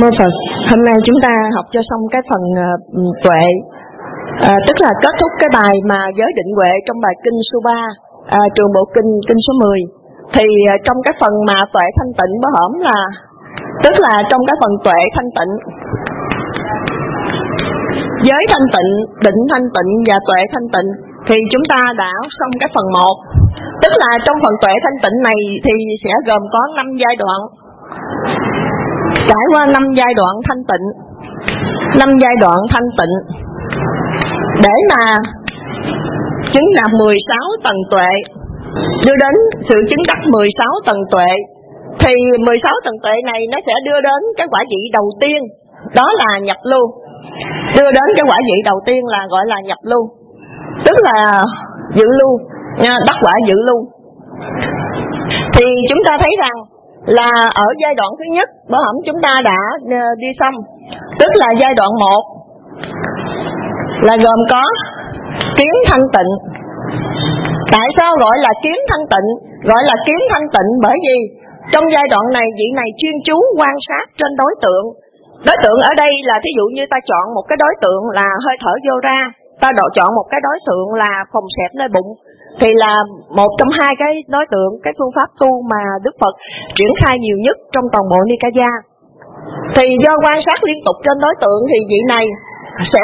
Mô Phật, hôm nay chúng ta học cho xong cái phần tuệ, tức là kết thúc cái bài mà giới định huệ trong bài kinh số 3, trường bộ kinh số 10. Thì trong cái phần mà tuệ thanh tịnh bữa hổm là, tức là trong cái phần tuệ thanh tịnh, giới thanh tịnh, định thanh tịnh và tuệ thanh tịnh, thì chúng ta đã xong cái phần 1. Tức là trong phần tuệ thanh tịnh này thì sẽ gồm có 5 giai đoạn, trải qua 5 giai đoạn thanh tịnh, 5 giai đoạn thanh tịnh để mà chứng đạt 16 tầng tuệ, đưa đến sự chứng đắc 16 tầng tuệ. Thì 16 tầng tuệ này nó sẽ đưa đến cái quả vị đầu tiên, đó là nhập lưu. Đưa đến cái quả vị đầu tiên là gọi là nhập lưu, tức là dự lưu, đắc quả dự lưu. Thì chúng ta thấy rằng là ở giai đoạn thứ nhất, bữa hổm chúng ta đã đi xong, tức là giai đoạn 1 là gồm có kiến thanh tịnh. Tại sao gọi là kiến thanh tịnh? Gọi là kiến thanh tịnh bởi vì trong giai đoạn này vị này chuyên chú quan sát trên đối tượng. Đối tượng ở đây là thí dụ như ta chọn một cái đối tượng là hơi thở vô ra, ta chọn một cái đối tượng là phòng xẹp nơi bụng, thì là một trong hai cái đối tượng, cái phương pháp tu mà Đức Phật triển khai nhiều nhất trong toàn bộ Nikaya. Thì do quan sát liên tục trên đối tượng thì vị này sẽ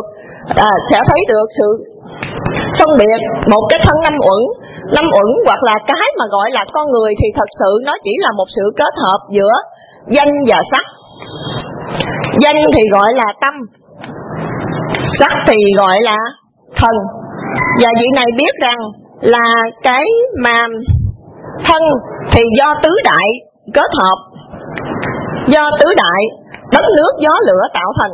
thấy được sự phân biệt một cái thân năm uẩn hoặc là cái mà gọi là con người, thì thật sự nó chỉ là một sự kết hợp giữa danh và sắc. Danh thì gọi là tâm, sắc thì gọi là thân. Và vị này biết rằng là cái mà thân thì do tứ đại kết hợp, do tứ đại đất nước gió lửa tạo thành,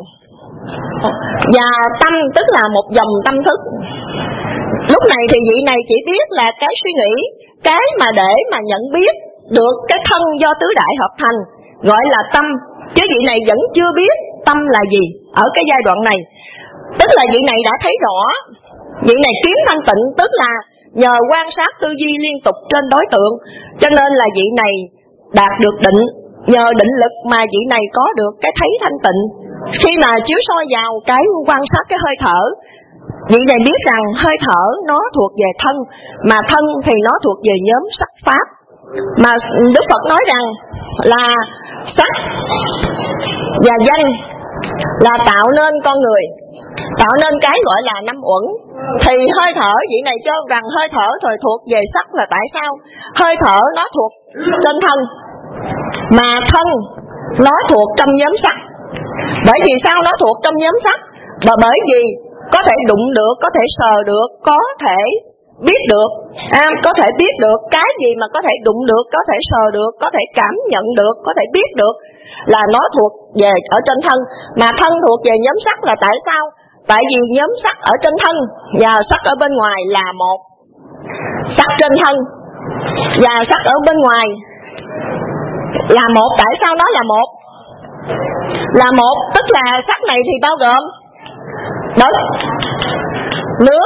và tâm tức là một dòng tâm thức. Lúc này thì vị này chỉ biết là cái suy nghĩ, cái mà để mà nhận biết được cái thân do tứ đại hợp thành gọi là tâm, chứ vị này vẫn chưa biết tâm là gì ở cái giai đoạn này. Tức là vị này đã thấy rõ, vị này kiến thanh tịnh, tức là nhờ quan sát tư duy liên tục trên đối tượng, cho nên là vị này đạt được định. Nhờ định lực mà vị này có được cái thấy thanh tịnh. Khi mà chiếu soi vào cái quan sát cái hơi thở, vị này biết rằng hơi thở nó thuộc về thân, mà thân thì nó thuộc về nhóm sắc pháp. Mà Đức Phật nói rằng là sắc và danh là tạo nên con người, tạo nên cái gọi là năm uẩn. Thì hơi thở, vị này cho rằng hơi thở thôi thuộc về sắc là tại sao? Hơi thở nó thuộc trên thân, mà thân nó thuộc trong nhóm sắc. Bởi vì sao nó thuộc trong nhóm sắc? Bởi vì có thể đụng được, có thể sờ được, có thể biết được, có thể biết được cái gì mà có thể đụng được, có thể sờ được, có thể cảm nhận được, có thể biết được, là nó thuộc về ở trên thân. Mà thân thuộc về nhóm sắc là tại sao? Tại vì nhóm sắc ở trên thân và sắc ở bên ngoài là một. Sắc trên thân và sắc ở bên ngoài là một. Tại sao nó là một? Là một, tức là sắc này thì bao gồm đất, nước,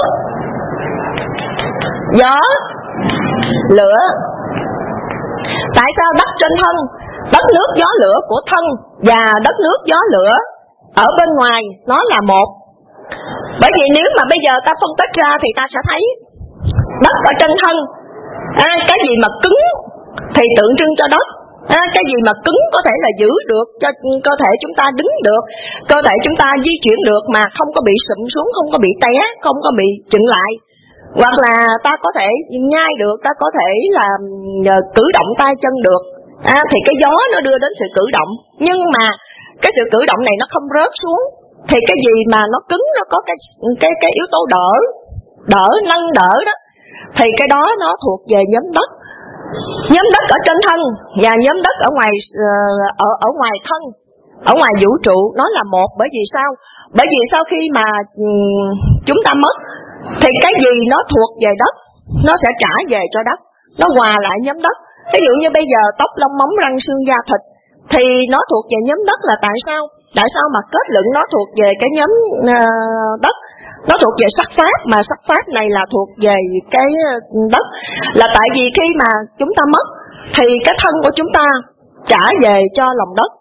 gió, lửa. Tại sao đất trên thân, đất nước gió lửa của thân và đất nước gió lửa ở bên ngoài nó là một? Bởi vì nếu mà bây giờ ta phân tích ra thì ta sẽ thấy đất ở trên thân, cái gì mà cứng thì tượng trưng cho đất, cái gì mà cứng có thể là giữ được cho cơ thể chúng ta đứng được, cơ thể chúng ta di chuyển được mà không có bị sụm xuống, không có bị té, không có bị chững lại. Hoặc là ta có thể nhai được, ta có thể là cử động tay chân được, thì cái gió nó đưa đến sự cử động. Nhưng mà cái sự cử động này nó không rớt xuống, thì cái gì mà nó cứng, nó có cái yếu tố đỡ, nâng đỡ đó, thì cái đó nó thuộc về nhóm đất. Nhóm đất ở trên thân và nhóm đất ở ngoài ở ngoài thân, ở ngoài vũ trụ nó là một. Bởi vì sao? Bởi vì sau khi mà chúng ta mất thì cái gì nó thuộc về đất nó sẽ trả về cho đất, nó hòa lại nhóm đất. Ví dụ như bây giờ tóc, lông, móng, răng, xương, da, thịt thì nó thuộc về nhóm đất là tại sao? Tại sao mà kết luận nó thuộc về cái nhóm đất? Nó thuộc về sắc pháp, mà sắc pháp này là thuộc về cái đất. Là tại vì khi mà chúng ta mất thì cái thân của chúng ta trả về cho lòng đất,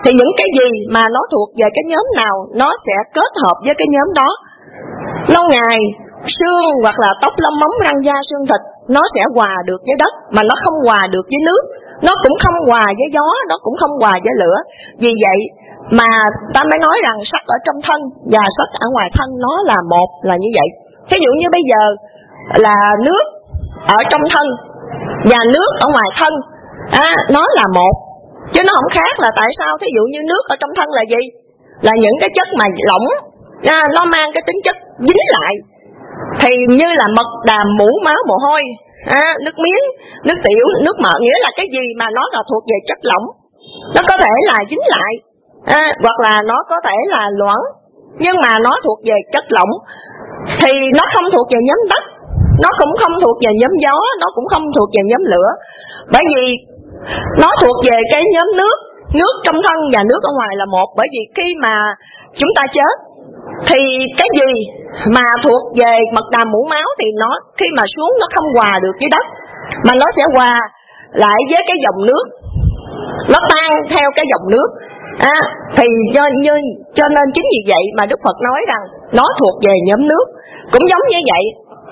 thì những cái gì mà nó thuộc về cái nhóm nào nó sẽ kết hợp với cái nhóm đó. Lâu ngày xương hoặc là tóc lông móng răng da xương thịt nó sẽ hòa được với đất, mà nó không hòa được với nước, nó cũng không hòa với gió, nó cũng không hòa với lửa. Vì vậy mà ta mới nói rằng sắc ở trong thân và sắc ở ngoài thân nó là một, là như vậy. Ví dụ như bây giờ là nước ở trong thân và nước ở ngoài thân, nó là một, chứ nó không khác. Là tại sao? Thí dụ như nước ở trong thân là gì? Là những cái chất mà lỏng, nó mang cái tính chất dính lại, thì như là mật, đàm, mũ, máu, mồ hôi, nước miếng, nước tiểu, nước mỡ, nghĩa là cái gì mà nó là thuộc về chất lỏng, nó có thể là dính lại, hoặc là nó có thể là loãng, nhưng mà nó thuộc về chất lỏng, thì nó không thuộc về nhóm đất, nó cũng không thuộc về nhóm gió, nó cũng không thuộc về nhóm lửa, bởi vì nó thuộc về cái nhóm nước. Nước trong thân và nước ở ngoài là một. Bởi vì khi mà chúng ta chết thì cái gì mà thuộc về mật, đàm, mũ, máu thì nó khi mà xuống nó không hòa được với đất, mà nó sẽ hòa lại với cái dòng nước, nó tan theo cái dòng nước. Thì cho nên chính vì vậy mà Đức Phật nói rằng nó thuộc về nhóm nước. Cũng giống như vậy,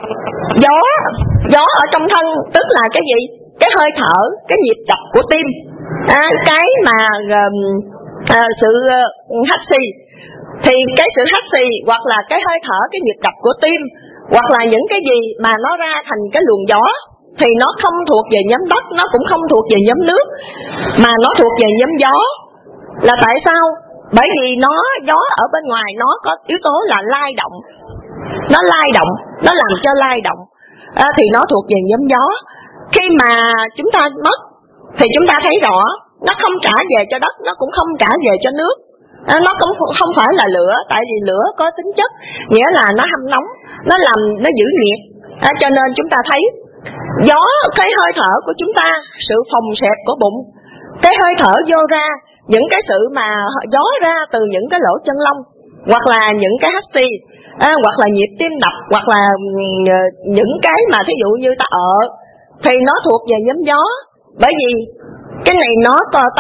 gió ở trong thân tức là cái gì? Cái hơi thở, cái nhịp đập của tim, cái mà sự hắt xì, thì cái sự hắt xì hoặc là cái hơi thở, cái nhịp đập của tim, hoặc là những cái gì mà nó ra thành cái luồng gió, thì nó không thuộc về nhóm đất, nó cũng không thuộc về nhóm nước, mà nó thuộc về nhóm gió. Là tại sao? Bởi vì gió ở bên ngoài nó có yếu tố là lay động, nó lay động, nó làm cho lay động, thì nó thuộc về nhóm gió. Khi mà chúng ta mất thì chúng ta thấy rõ nó không trả về cho đất, nó cũng không trả về cho nước, nó cũng không phải là lửa, tại vì lửa có tính chất nghĩa là nó hâm nóng, nó làm, nó giữ nhiệt, cho nên chúng ta thấy gió, cái hơi thở của chúng ta, sự phồng xẹp của bụng, cái hơi thở vô ra, những cái sự mà gió ra từ những cái lỗ chân lông, hoặc là những cái hắt xì, hoặc là nhịp tim đập, hoặc là những cái mà thí dụ như ta thì nó thuộc về nhóm gió. Bởi vì cái này nó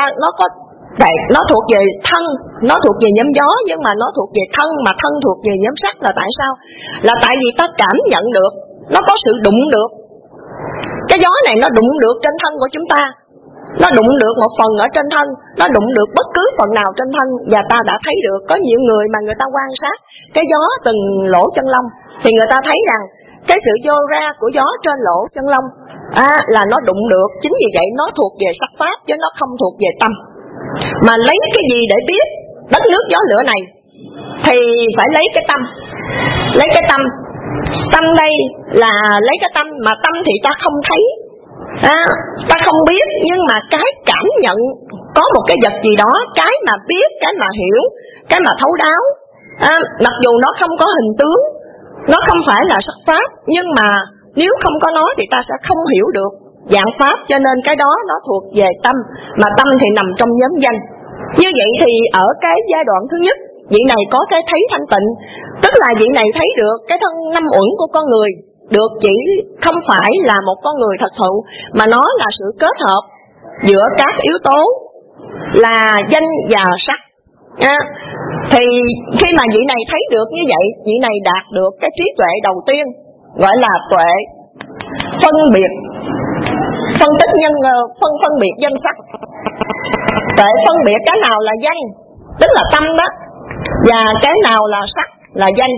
thuộc về thân, nó thuộc về nhóm gió, nhưng mà nó thuộc về thân, mà thân thuộc về nhóm sắc. Là tại sao? Là tại vì ta cảm nhận được, nó có sự đụng được. Cái gió này nó đụng được trên thân của chúng ta, nó đụng được một phần ở trên thân, nó đụng được bất cứ phần nào trên thân, và ta đã thấy được. Có nhiều người mà người ta quan sát cái gió từng lỗ chân lông thì người ta thấy rằng cái sự vô ra của gió trên lỗ chân lông là nó đụng được. Chính vì vậy nó thuộc về sắc pháp chứ nó không thuộc về tâm. Mà lấy cái gì để biết đất nước gió lửa này? Thì phải lấy cái tâm. Lấy cái tâm. Tâm đây là lấy cái tâm, mà tâm thì ta không thấy, ta không biết, nhưng mà cái cảm nhận, có một cái vật gì đó, cái mà biết, cái mà hiểu, cái mà thấu đáo, mặc dù nó không có hình tướng, nó không phải là sắc pháp, nhưng mà nếu không có nó thì ta sẽ không hiểu được dạng pháp. Cho nên cái đó nó thuộc về tâm, mà tâm thì nằm trong nhóm danh. Như vậy thì ở cái giai đoạn thứ nhất, vị này có cái thấy thanh tịnh, tức là vị này thấy được cái thân năm uẩn của con người, được chỉ không phải là một con người thật sự, mà nó là sự kết hợp giữa các yếu tố là danh và sắc. Thì khi mà vị này thấy được như vậy, vị này đạt được cái trí tuệ đầu tiên, gọi là tuệ phân biệt, phân tích phân biệt danh sắc. Tuệ phân biệt cái nào là danh, tức là tâm đó, và cái nào là sắc, là danh.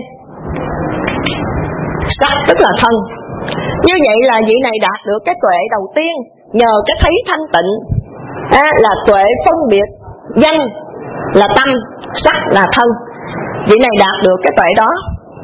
Sắc tức là thân. Như vậy là vị này đạt được cái tuệ đầu tiên nhờ cái thấy thanh tịnh, là tuệ phân biệt danh là tâm, sắc là thân. Vị này đạt được cái tuệ đó.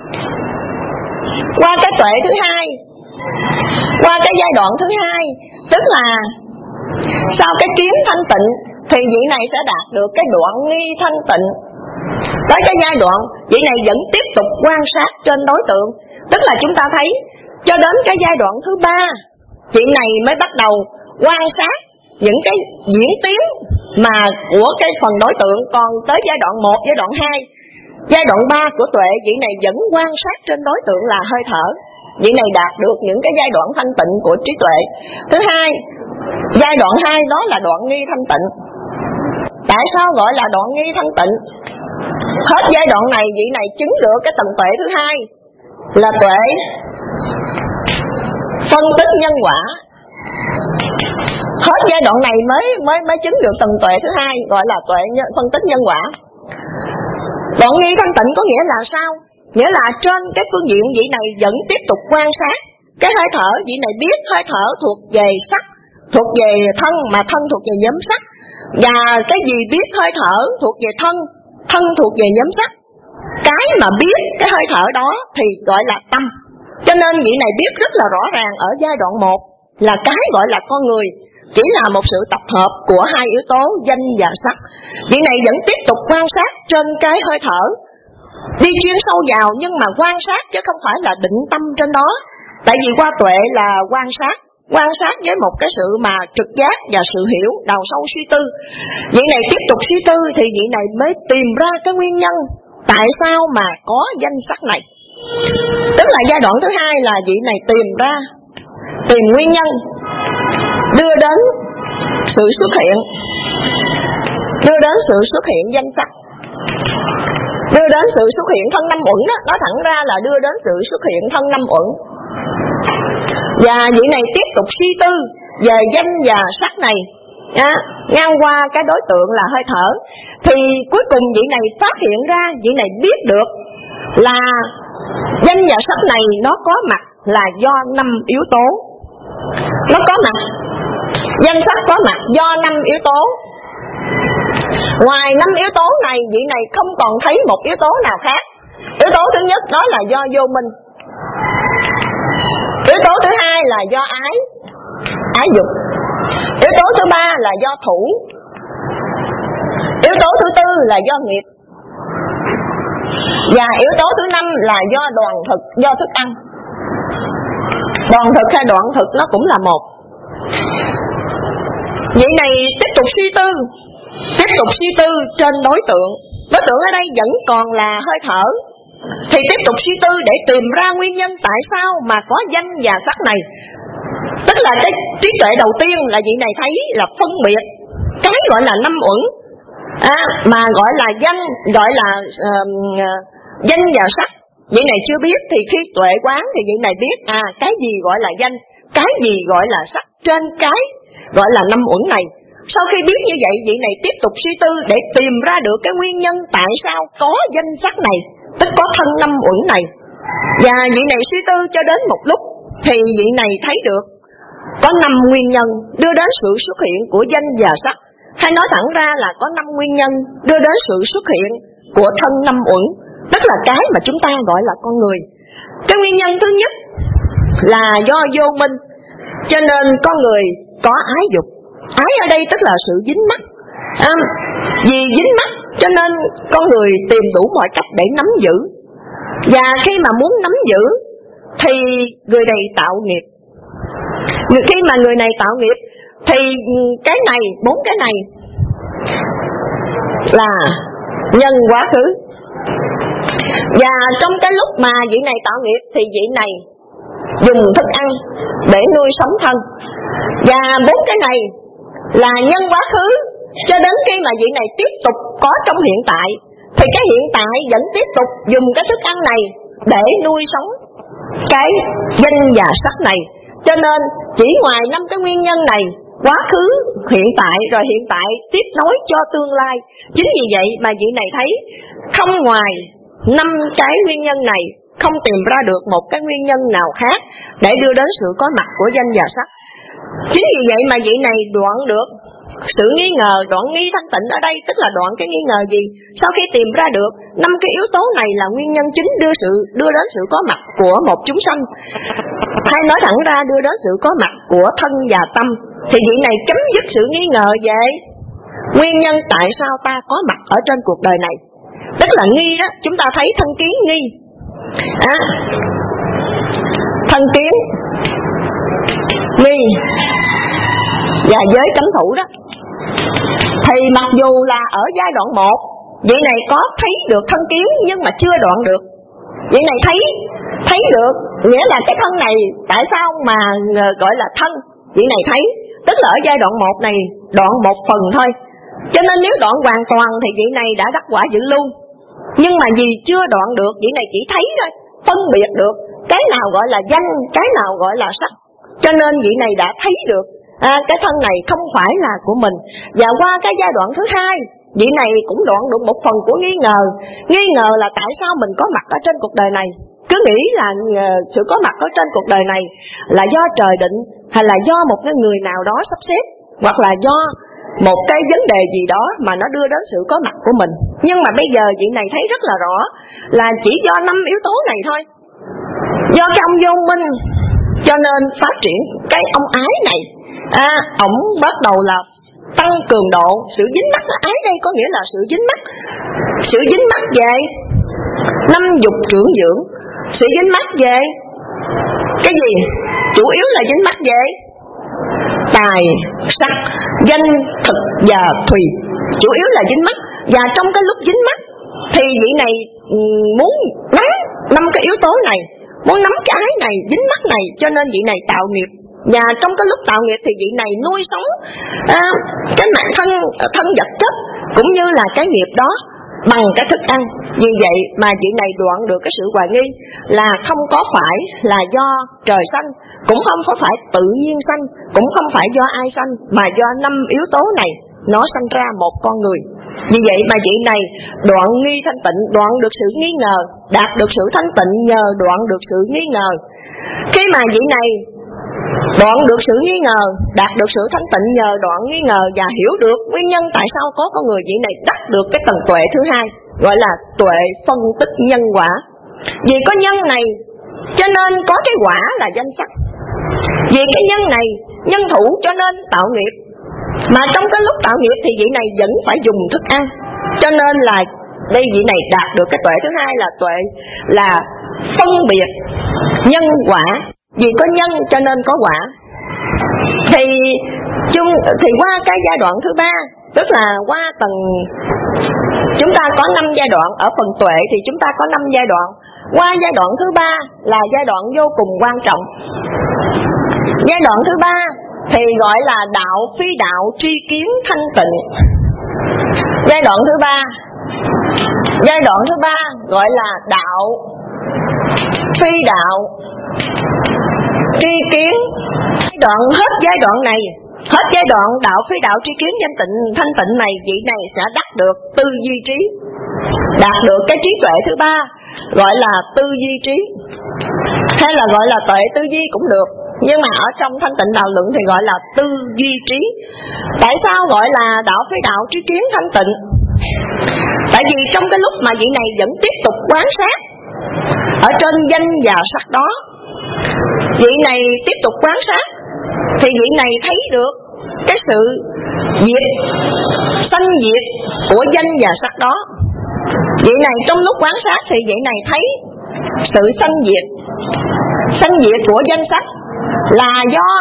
Qua cái tuệ thứ hai, qua cái giai đoạn thứ hai, tức là sau cái kiến thanh tịnh, thì vị này sẽ đạt được cái đoạn nghi thanh tịnh. Tới cái giai đoạn vị này vẫn tiếp tục quan sát trên đối tượng, tức là chúng ta thấy cho đến cái giai đoạn thứ ba, vị này mới bắt đầu quan sát những cái diễn tiến mà của cái phần đối tượng. Còn tới giai đoạn 1, giai đoạn 2, giai đoạn 3 của tuệ, vị này vẫn quan sát trên đối tượng là hơi thở. Vị này đạt được những cái giai đoạn thanh tịnh của trí tuệ. Thứ hai, giai đoạn 2 đó là đoạn nghi thanh tịnh. Tại sao gọi là đoạn nghi thanh tịnh? Hết giai đoạn này vị này chứng được cái tầng tuệ thứ hai là tuệ phân tích nhân quả. Hết giai đoạn này mới chứng được tầng tuệ thứ hai gọi là tuệ phân tích nhân quả. Đoạn nghi thanh tịnh có nghĩa là sao? Nghĩa là trên cái phương diện vị này vẫn tiếp tục quan sát cái hơi thở. Vị này biết hơi thở thuộc về sắc, thuộc về thân, mà thân thuộc về nhóm sắc. Và cái gì biết hơi thở thuộc về thân, thân thuộc về nhóm sắc. Cái mà biết cái hơi thở đó thì gọi là tâm. Cho nên vị này biết rất là rõ ràng ở giai đoạn 1 là cái gọi là con người chỉ là một sự tập hợp của hai yếu tố danh và sắc. Vị này vẫn tiếp tục quan sát trên cái hơi thở, đi chuyên sâu vào nhưng mà quan sát chứ không phải là định tâm trên đó. Tại vì qua tuệ là quan sát với một cái sự mà trực giác và sự hiểu, đào sâu suy tư. Vị này tiếp tục suy tư thì vị này mới tìm ra cái nguyên nhân tại sao mà có danh sắc này. Tức là giai đoạn thứ hai là vị này tìm nguyên nhân đưa đến sự xuất hiện danh sắc, đưa đến sự xuất hiện thân năm uẩn đó. Nói thẳng ra là đưa đến sự xuất hiện thân năm uẩn. Và vị này tiếp tục suy tư về danh và sắc này ngang qua cái đối tượng là hơi thở. Thì cuối cùng vị này phát hiện ra, vị này biết được là danh và sắc này nó có mặt là do 5 yếu tố. Nó có mặt, danh sắc có mặt do 5 yếu tố. Ngoài 5 yếu tố này, vị này không còn thấy một yếu tố nào khác. Yếu tố thứ nhất đó là do vô minh. Yếu tố thứ hai là do ái dục. Yếu tố thứ ba là do thủ. Yếu tố thứ tư là do nghiệp. Và yếu tố thứ năm là do đoàn thực, do thức ăn. Đoàn thực hay đoạn thực nó cũng là một. Vậy này tiếp tục suy tư trên đối tượng. Đối tượng ở đây vẫn còn là hơi thở. Thì tiếp tục suy tư để tìm ra nguyên nhân tại sao mà có danh và sắc này. Tức là cái trí tuệ đầu tiên là vị này thấy là phân biệt cái gọi là 5 uẩn mà gọi là danh, gọi là danh và sắc. Vị này chưa biết thì khi tuệ quán thì vị này biết cái gì gọi là danh, cái gì gọi là sắc trên cái gọi là 5 uẩn này. Sau khi biết như vậy, vị này tiếp tục suy tư để tìm ra được cái nguyên nhân tại sao có danh sắc này, tức có thân 5 uẩn này. Và vị này suy tư cho đến một lúc thì vị này thấy được có 5 nguyên nhân đưa đến sự xuất hiện của danh và sắc. Hay nói thẳng ra là có 5 nguyên nhân đưa đến sự xuất hiện của thân 5 uẩn, tức là cái mà chúng ta gọi là con người. Cái nguyên nhân thứ nhất là do vô minh, cho nên con người có ái dục. Ái ở đây tức là sự dính mắc. Vì dính mắc cho nên con người tìm đủ mọi cách để nắm giữ. Và khi mà muốn nắm giữ thì người này tạo nghiệp. Khi mà người này tạo nghiệp thì cái này, 4 cái này là nhân quá khứ. Và trong cái lúc mà vị này tạo nghiệp thì vị này dùng thức ăn để nuôi sống thân. Và 4 cái này là nhân quá khứ cho đến khi mà vị này tiếp tục có trong hiện tại thì cái hiện tại vẫn tiếp tục dùng cái thức ăn này để nuôi sống cái danh và sắc này. Cho nên chỉ ngoài 5 cái nguyên nhân này, quá khứ, hiện tại rồi hiện tại tiếp nối cho tương lai. Chính vì vậy mà vị này thấy không ngoài 5 cái nguyên nhân này không tìm ra được một cái nguyên nhân nào khác để đưa đến sự có mặt của danh và sắc. Chính vì vậy mà vị này đoạn được sự nghi ngờ, đoạn nghi thanh tịnh ở đây tức là đoạn cái nghi ngờ gì? Sau khi tìm ra được 5 cái yếu tố này là nguyên nhân chính đưa đến sự có mặt của một chúng sanh, hay nói thẳng ra đưa đến sự có mặt của thân và tâm, thì vị này chấm dứt sự nghi ngờ về nguyên nhân tại sao ta có mặt ở trên cuộc đời này. Tức là nghi đó, chúng ta thấy thân kiến nghi, thân kiến nghi và giới cấm thủ đó. Thì mặc dù là ở giai đoạn 1 vị này có thấy được thân kiến nhưng mà chưa đoạn được. Vị này thấy được, nghĩa là cái thân này tại sao mà gọi là thân, vị này thấy. Tức là ở giai đoạn 1 này đoạn một phần thôi, Cho nên nếu đoạn hoàn toàn thì vị này đã đắc quả dự lưu. Nhưng mà vì chưa đoạn được, vị này chỉ thấy thôi, phân biệt được cái nào gọi là danh, cái nào gọi là sắc. Cho nên vị này đã thấy được cái thân này không phải là của mình. Và qua cái giai đoạn thứ hai, vị này cũng đoạn được một phần của nghi ngờ. Nghi ngờ là tại sao mình có mặt ở trên cuộc đời này, cứ nghĩ là sự có mặt ở trên cuộc đời này là do trời định, hay là do một cái người nào đó sắp xếp, hoặc là do một cái vấn đề gì đó mà nó đưa đến sự có mặt của mình. Nhưng mà bây giờ vị này thấy rất là rõ là chỉ do 5 yếu tố này thôi. Do cái ông vô minh cho nên phát triển cái ông ái này. Ổng bắt đầu là tăng cường độ sự dính mắc. Ái đây có nghĩa là sự dính mắc. Sự dính mắc về 5 dục trưởng dưỡng. Sự dính mắc về cái gì? Chủ yếu là dính mắc về tài, sắc, danh, thực và thùy. Chủ yếu là dính mắc. Và trong cái lúc dính mắc thì vị này muốn nắm 5 cái yếu tố này, muốn nắm cái ái này, dính mắc này, cho nên vị này tạo nghiệp. Và trong cái lúc tạo nghiệp thì vị này nuôi sống cái mạng thân vật chất cũng như là cái nghiệp đó bằng cái thức ăn. Vì vậy mà vị này đoạn được cái sự hoài nghi là không có phải là do trời sanh, cũng không có phải tự nhiên sanh, cũng không phải do ai sanh, mà do 5 yếu tố này nó sanh ra một con người. Vì vậy mà vị này đoạn nghi thanh tịnh, đoạn được sự nghi ngờ, đạt được sự thanh tịnh nhờ đoạn được sự nghi ngờ. Khi mà vị này đoạn được sự nghi ngờ, đạt được sự thanh tịnh nhờ đoạn nghi ngờ, và hiểu được nguyên nhân tại sao có con người, vị này đắc được cái tầng tuệ thứ hai, gọi là tuệ phân tích nhân quả. Vì có nhân này cho nên có cái quả là danh sắc. Vì cái nhân này nhân thủ cho nên tạo nghiệp. Mà trong cái lúc tạo nghiệp thì vị này vẫn phải dùng thức ăn. Cho nên là đây vị này đạt được cái tuệ thứ hai là tuệ là phân biệt nhân quả. Vì có nhân cho nên có quả. Thì qua cái giai đoạn thứ ba, tức là qua tầng, chúng ta có 5 giai đoạn. Ở phần tuệ thì chúng ta có 5 giai đoạn. Qua giai đoạn thứ ba là giai đoạn vô cùng quan trọng. Giai đoạn thứ ba thì gọi là đạo phi đạo tri kiến thanh tịnh. Giai đoạn thứ ba gọi là đạo phi đạo tri kiến. Hết giai đoạn này, hết giai đoạn đạo phi đạo tri kiến thanh tịnh này, vị này sẽ đắc được tư duy trí, đạt được cái trí tuệ thứ ba, gọi là tư duy trí, hay là gọi là tuệ tư duy cũng được. Nhưng mà ở trong thanh tịnh đạo luận thì gọi là tư duy trí. Tại sao gọi là đạo phi đạo tri kiến thanh tịnh? Tại vì trong cái lúc mà vị này vẫn tiếp tục quan sát ở trên danh và sắc đó, vị này tiếp tục quan sát thì vị này thấy được cái sự sanh diệt của danh và sắc đó. Vị này trong lúc quan sát thì vị này thấy sự sanh diệt của danh sắc là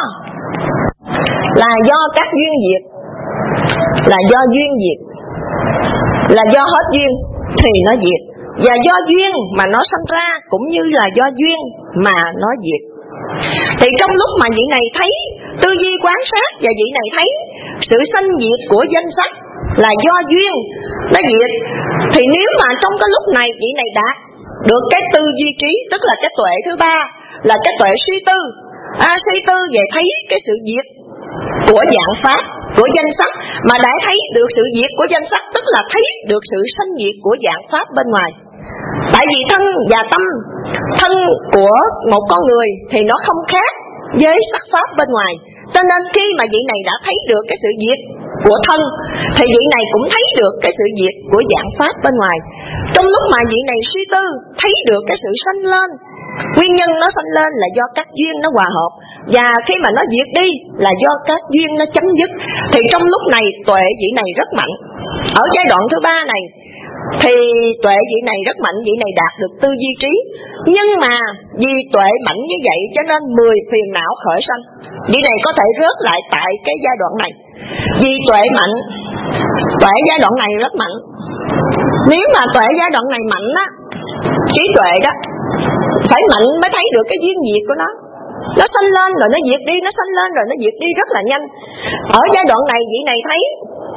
do các duyên diệt, là do duyên diệt, là do hết duyên thì nó diệt, và do duyên mà nó sanh ra cũng như là do duyên mà nó diệt. Thì trong lúc mà vị này thấy tư duy quan sát và vị này thấy sự sanh diệt của danh sắc là do duyên nó diệt, thì nếu mà trong cái lúc này vị này đạt được cái tư duy trí, tức là cái tuệ thứ ba, là cái tuệ suy tư về thấy cái sự diệt của dạng pháp, của danh sắc, mà đã thấy được sự diệt của danh sắc, tức là thấy được sự sanh diệt của dạng pháp bên ngoài. Tại vì thân và tâm, thân của một con người thì nó không khác với sắc pháp bên ngoài. Cho nên khi mà vị này đã thấy được cái sự diệt của thân thì vị này cũng thấy được cái sự diệt của dạng pháp bên ngoài. Trong lúc mà vị này suy tư thấy được cái sự sanh lên, nguyên nhân nó sanh lên là do các duyên nó hòa hợp, và khi mà nó diệt đi là do các duyên nó chấm dứt. Thì trong lúc này tuệ vị này rất mạnh. Ở giai đoạn thứ ba này thì tuệ vị này rất mạnh, vị này đạt được tư duy trí. Nhưng mà vì tuệ mạnh như vậy cho nên 10 phiền não khởi sanh. Vị này có thể rớt lại tại cái giai đoạn này. Vì tuệ mạnh, tuệ giai đoạn này rất mạnh. Nếu mà tuệ giai đoạn này mạnh á, trí tuệ đó phải mạnh mới thấy được cái duyên diệt của nó. Nó sanh lên rồi nó diệt đi, nó sanh lên rồi nó diệt đi rất là nhanh. Ở giai đoạn này vị này thấy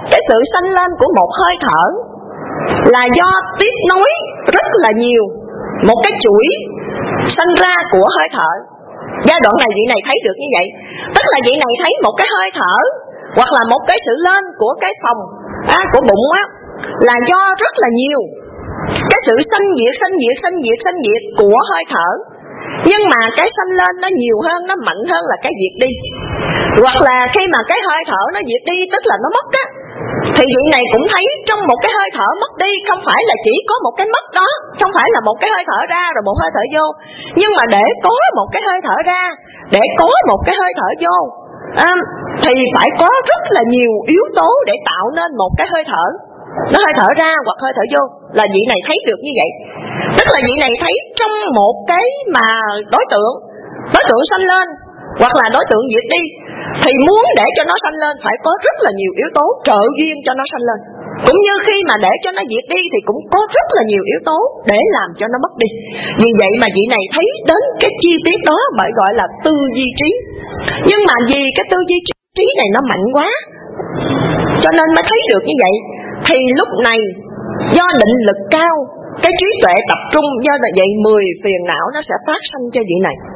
cái sự sanh lên của một hơi thở là do tiếp nối rất là nhiều, một cái chuỗi sanh ra của hơi thở. Giai đoạn này vị này thấy được như vậy, tức là vị này thấy một cái hơi thở hoặc là một cái sự lên của cái phòng của bụng là do rất là nhiều cái sự sanh diệt của hơi thở. Nhưng mà cái sanh lên nó nhiều hơn, nó mạnh hơn là cái diệt đi. Hoặc là khi mà cái hơi thở nó diệt đi, tức là nó mất á, thì vị này cũng thấy trong một cái hơi thở mất đi, không phải là chỉ có một cái mất đó, không phải là một cái hơi thở ra rồi một hơi thở vô. Nhưng mà để có một cái hơi thở ra, để có một cái hơi thở vô, thì phải có rất là nhiều yếu tố để tạo nên một cái hơi thở. Nó hơi thở ra hoặc hơi thở vô là vị này thấy được như vậy. Tức là vị này thấy trong một cái mà đối tượng sanh lên hoặc là đối tượng diệt đi, thì muốn để cho nó sanh lên phải có rất là nhiều yếu tố trợ duyên cho nó sanh lên. Cũng như khi mà để cho nó diệt đi thì cũng có rất là nhiều yếu tố để làm cho nó mất đi. Vì vậy mà vị này thấy đến cái chi tiết đó bởi gọi là tư duy trí. Nhưng mà vì cái tư duy trí này nó mạnh quá, cho nên mới thấy được như vậy. Thì lúc này do định lực cao, cái trí tuệ tập trung, do vậy 10 phiền não nó sẽ phát sanh cho vị này.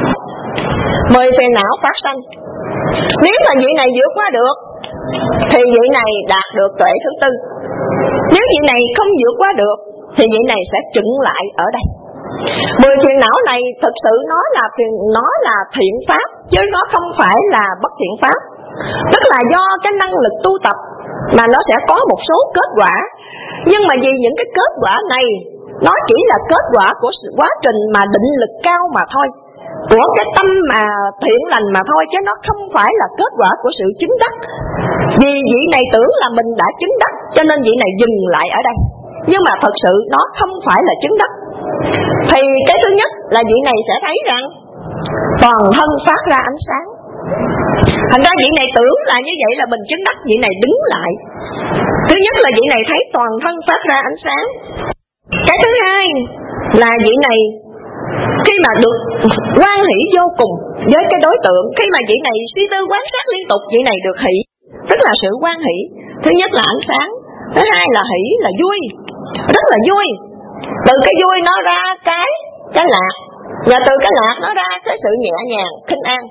10 phiền não phát sanh. Nếu mà vị này vượt qua được thì vị này đạt được tuệ thứ tư. Nếu vị này không vượt qua được thì vị này sẽ chững lại ở đây. 10 phiền não này thực sự nó là thiện pháp, chứ nó không phải là bất thiện pháp. Tức là do cái năng lực tu tập mà nó sẽ có một số kết quả. Nhưng mà vì những cái kết quả này nó chỉ là kết quả của sự quá trình mà định lực cao mà thôi, của cái tâm mà thiện lành mà thôi, chứ nó không phải là kết quả của sự chứng đắc. Vì vị này tưởng là mình đã chứng đắc, cho nên vị này dừng lại ở đây. Nhưng mà thật sự nó không phải là chứng đắc. Thì cái thứ nhất là vị này sẽ thấy rằng toàn thân phát ra ánh sáng. Thành ra vị này tưởng là như vậy là mình chứng đắc, vị này đứng lại. Thứ nhất là vị này thấy toàn thân phát ra ánh sáng. Cái thứ hai là vị này khi mà được hoan hỷ vô cùng với cái đối tượng, khi mà vị này suy tư quan sát liên tục, vị này được hỷ, tức là sự hoan hỷ. Thứ nhất là ánh sáng, thứ hai là hỷ, là vui, rất là vui. Từ cái vui nó ra cái lạc, và từ cái lạc nó ra cái sự nhẹ nhàng, khinh an.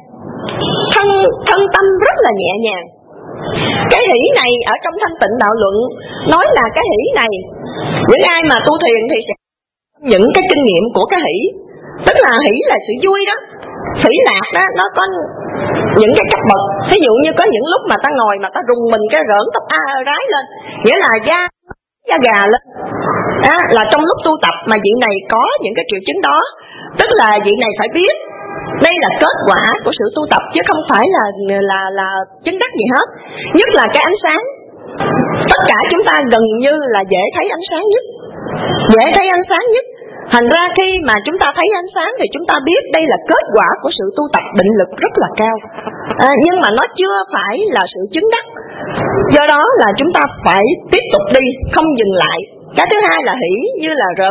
Thân tâm rất là nhẹ nhàng. Cái hỷ này ở trong Thanh Tịnh Đạo Luận nói là cái hỷ này, những ai mà tu thiền thì sẽ những cái kinh nghiệm của cái hỷ. Tức là hỷ là sự vui đó. Hỷ lạc đó, nó có những cái cấp bậc. Ví dụ như có những lúc mà ta ngồi mà ta rùng mình cái rỡn tóc rái lên, nghĩa là da gà lên. Là trong lúc tu tập mà vị này có những cái triệu chứng đó. Tức là vị này phải biết đây là kết quả của sự tu tập, chứ không phải là chứng đắc gì hết. Nhất là cái ánh sáng. Tất cả chúng ta gần như là dễ thấy ánh sáng nhất. Dễ thấy ánh sáng nhất. Thành ra khi mà chúng ta thấy ánh sáng thì chúng ta biết đây là kết quả của sự tu tập định lực rất là cao. Nhưng mà nó chưa phải là sự chứng đắc. Do đó là chúng ta phải tiếp tục đi, không dừng lại. Cái thứ hai là hỷ, như là rỡn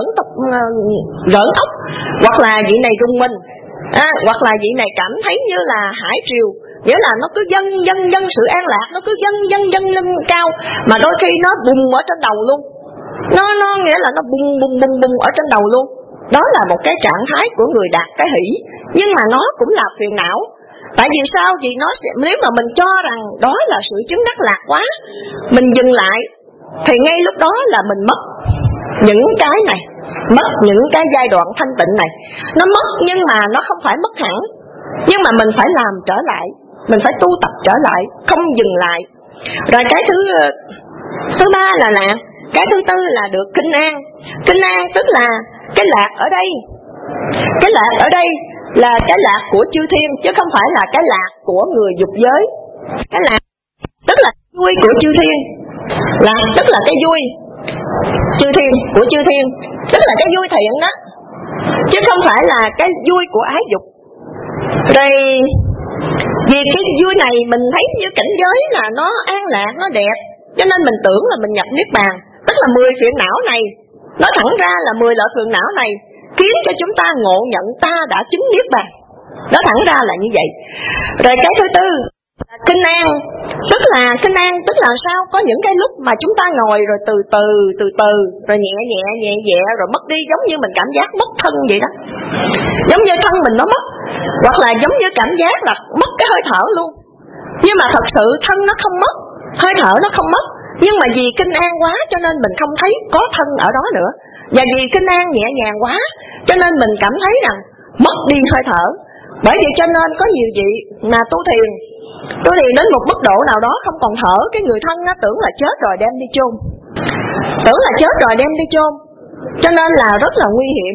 ốc, hoặc là vị này rung mình, hoặc là vị này cảm thấy như là hải triều, nghĩa là nó cứ dâng sự an lạc, nó cứ dâng lên cao, mà đôi khi nó bùng ở trên đầu luôn. Nó nghĩa là nó bùng ở trên đầu luôn. Đó là một cái trạng thái của người đạt cái hỷ. Nhưng mà nó cũng là phiền não. Tại vì sao? Vì nó sẽ, nếu mà mình cho rằng đó là sự chứng đắc lạc quá, mình dừng lại, thì ngay lúc đó là mình mất những cái này, mất những cái giai đoạn thanh tịnh này. Nó mất nhưng mà nó không phải mất hẳn. Nhưng mà mình phải làm trở lại, mình phải tu tập trở lại, không dừng lại. Rồi cái thứ ba là lạc. Cái thứ tư là được kinh an. Kinh an tức là cái lạc ở đây. Cái lạc ở đây là cái lạc của chư thiên, chứ không phải là cái lạc của người dục giới. Cái lạc tức là vui của chư thiên. Lạc tức là cái vui chư thiên, của chư thiên, tức là cái vui thiện đó, chứ không phải là cái vui của ái dục. Rồi vì cái vui này mình thấy như cảnh giới là nó an lạc, nó đẹp, cho nên mình tưởng là mình nhập niết bàn. Tức là 10 phiền não này, nói thẳng ra là 10 loại phiền não này khiến cho chúng ta ngộ nhận ta đã chứng niết bàn. Nói thẳng ra là như vậy. Rồi cái thứ tư Kinh an tức là sao? Có những cái lúc mà chúng ta ngồi rồi từ từ rồi nhẹ rồi mất đi, giống như mình cảm giác mất thân vậy đó. Giống như thân mình nó mất, hoặc là giống như cảm giác là mất cái hơi thở luôn. Nhưng mà thật sự thân nó không mất, hơi thở nó không mất, nhưng mà vì kinh an quá cho nên mình không thấy có thân ở đó nữa. Và vì kinh an nhẹ nhàng quá cho nên mình cảm thấy rằng mất đi hơi thở. Bởi vậy cho nên có nhiều vị mà tu thiền đến một mức độ nào đó không còn thở, cái người thân nó tưởng là chết rồi đem đi chôn, cho nên là rất là nguy hiểm.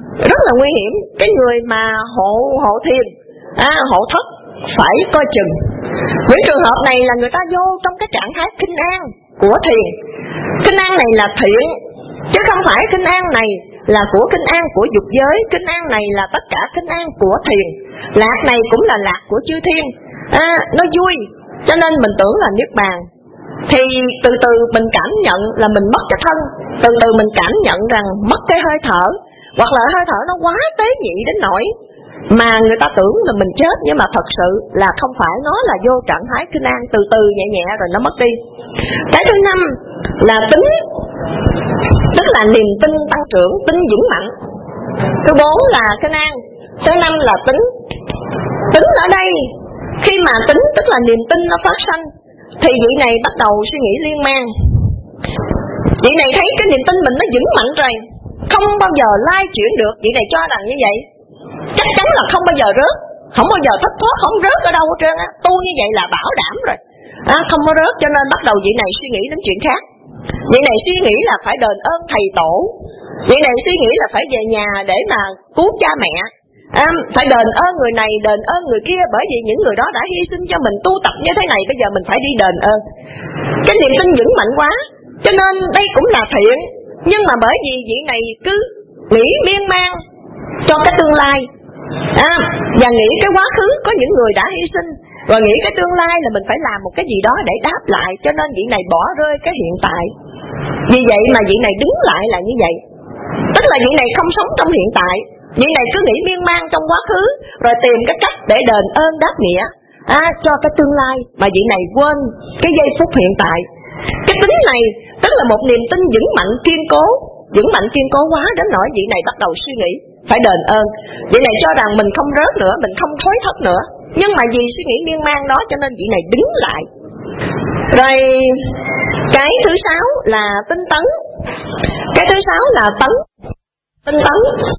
Cái người mà hộ thiền, hộ thất phải coi chừng. Những trường hợp này là người ta vô trong cái trạng thái kinh an của thiền. Kinh an này là thiện, chứ không phải kinh an này là của kinh an của dục giới. Kinh an này là tất cả kinh an của thiền. Lạc này cũng là lạc của chư thiên. Nó vui, cho nên mình tưởng là niết bàn. Thì từ từ mình cảm nhận là mình mất cái thân, từ từ mình cảm nhận rằng mất cái hơi thở, hoặc là hơi thở nó quá tế nhị đến nỗi mà người ta tưởng là mình chết, nhưng mà thật sự là không phải, nó là vô trạng thái kinh an, từ từ nhẹ nhẹ rồi nó mất đi. Cái thứ năm là tính, tức là niềm tin tăng trưởng, tin vững mạnh. Thứ bốn là kinh an. Thứ năm là tính. Tính ở đây, khi mà tính tức là niềm tin nó phát sanh, thì vị này bắt đầu suy nghĩ liên mang. Vị này thấy cái niềm tin mình nó vững mạnh rồi, không bao giờ lai chuyển được. Vị này cho rằng như vậy chắc chắn là không bao giờ rớt, không bao giờ thất thoát, không rớt ở đâu hết trơn á. Tu như vậy là bảo đảm rồi, không có rớt. Cho nên bắt đầu vị này suy nghĩ đến chuyện khác. Vị này suy nghĩ là phải đền ơn thầy tổ. Vị này suy nghĩ là phải về nhà để mà cứu cha mẹ, phải đền ơn người này, đền ơn người kia, bởi vì những người đó đã hy sinh cho mình tu tập như thế này, bây giờ mình phải đi đền ơn. Cái niềm tin vững mạnh quá, cho nên đây cũng là thiện, nhưng mà bởi vì vị này cứ nghĩ miên man cho cái tương lai, và nghĩ cái quá khứ có những người đã hy sinh, rồi nghĩ cái tương lai là mình phải làm một cái gì đó để đáp lại, cho nên vị này bỏ rơi cái hiện tại. Vì vậy mà vị này đứng lại là như vậy, tức là vị này không sống trong hiện tại. Vị này cứ nghĩ miên man trong quá khứ, rồi tìm cái cách để đền ơn đáp nghĩa cho cái tương lai, mà vị này quên cái giây phút hiện tại. Cái tính này tức là một niềm tin vững mạnh kiên cố quá đến nỗi vị này bắt đầu suy nghĩ phải đền ơn. Vị này cho rằng mình không rớt nữa, mình không thối thất nữa, nhưng mà vì suy nghĩ miên man đó cho nên vị này đứng lại. Rồi cái thứ sáu là tinh tấn. Cái thứ sáu là tinh tấn.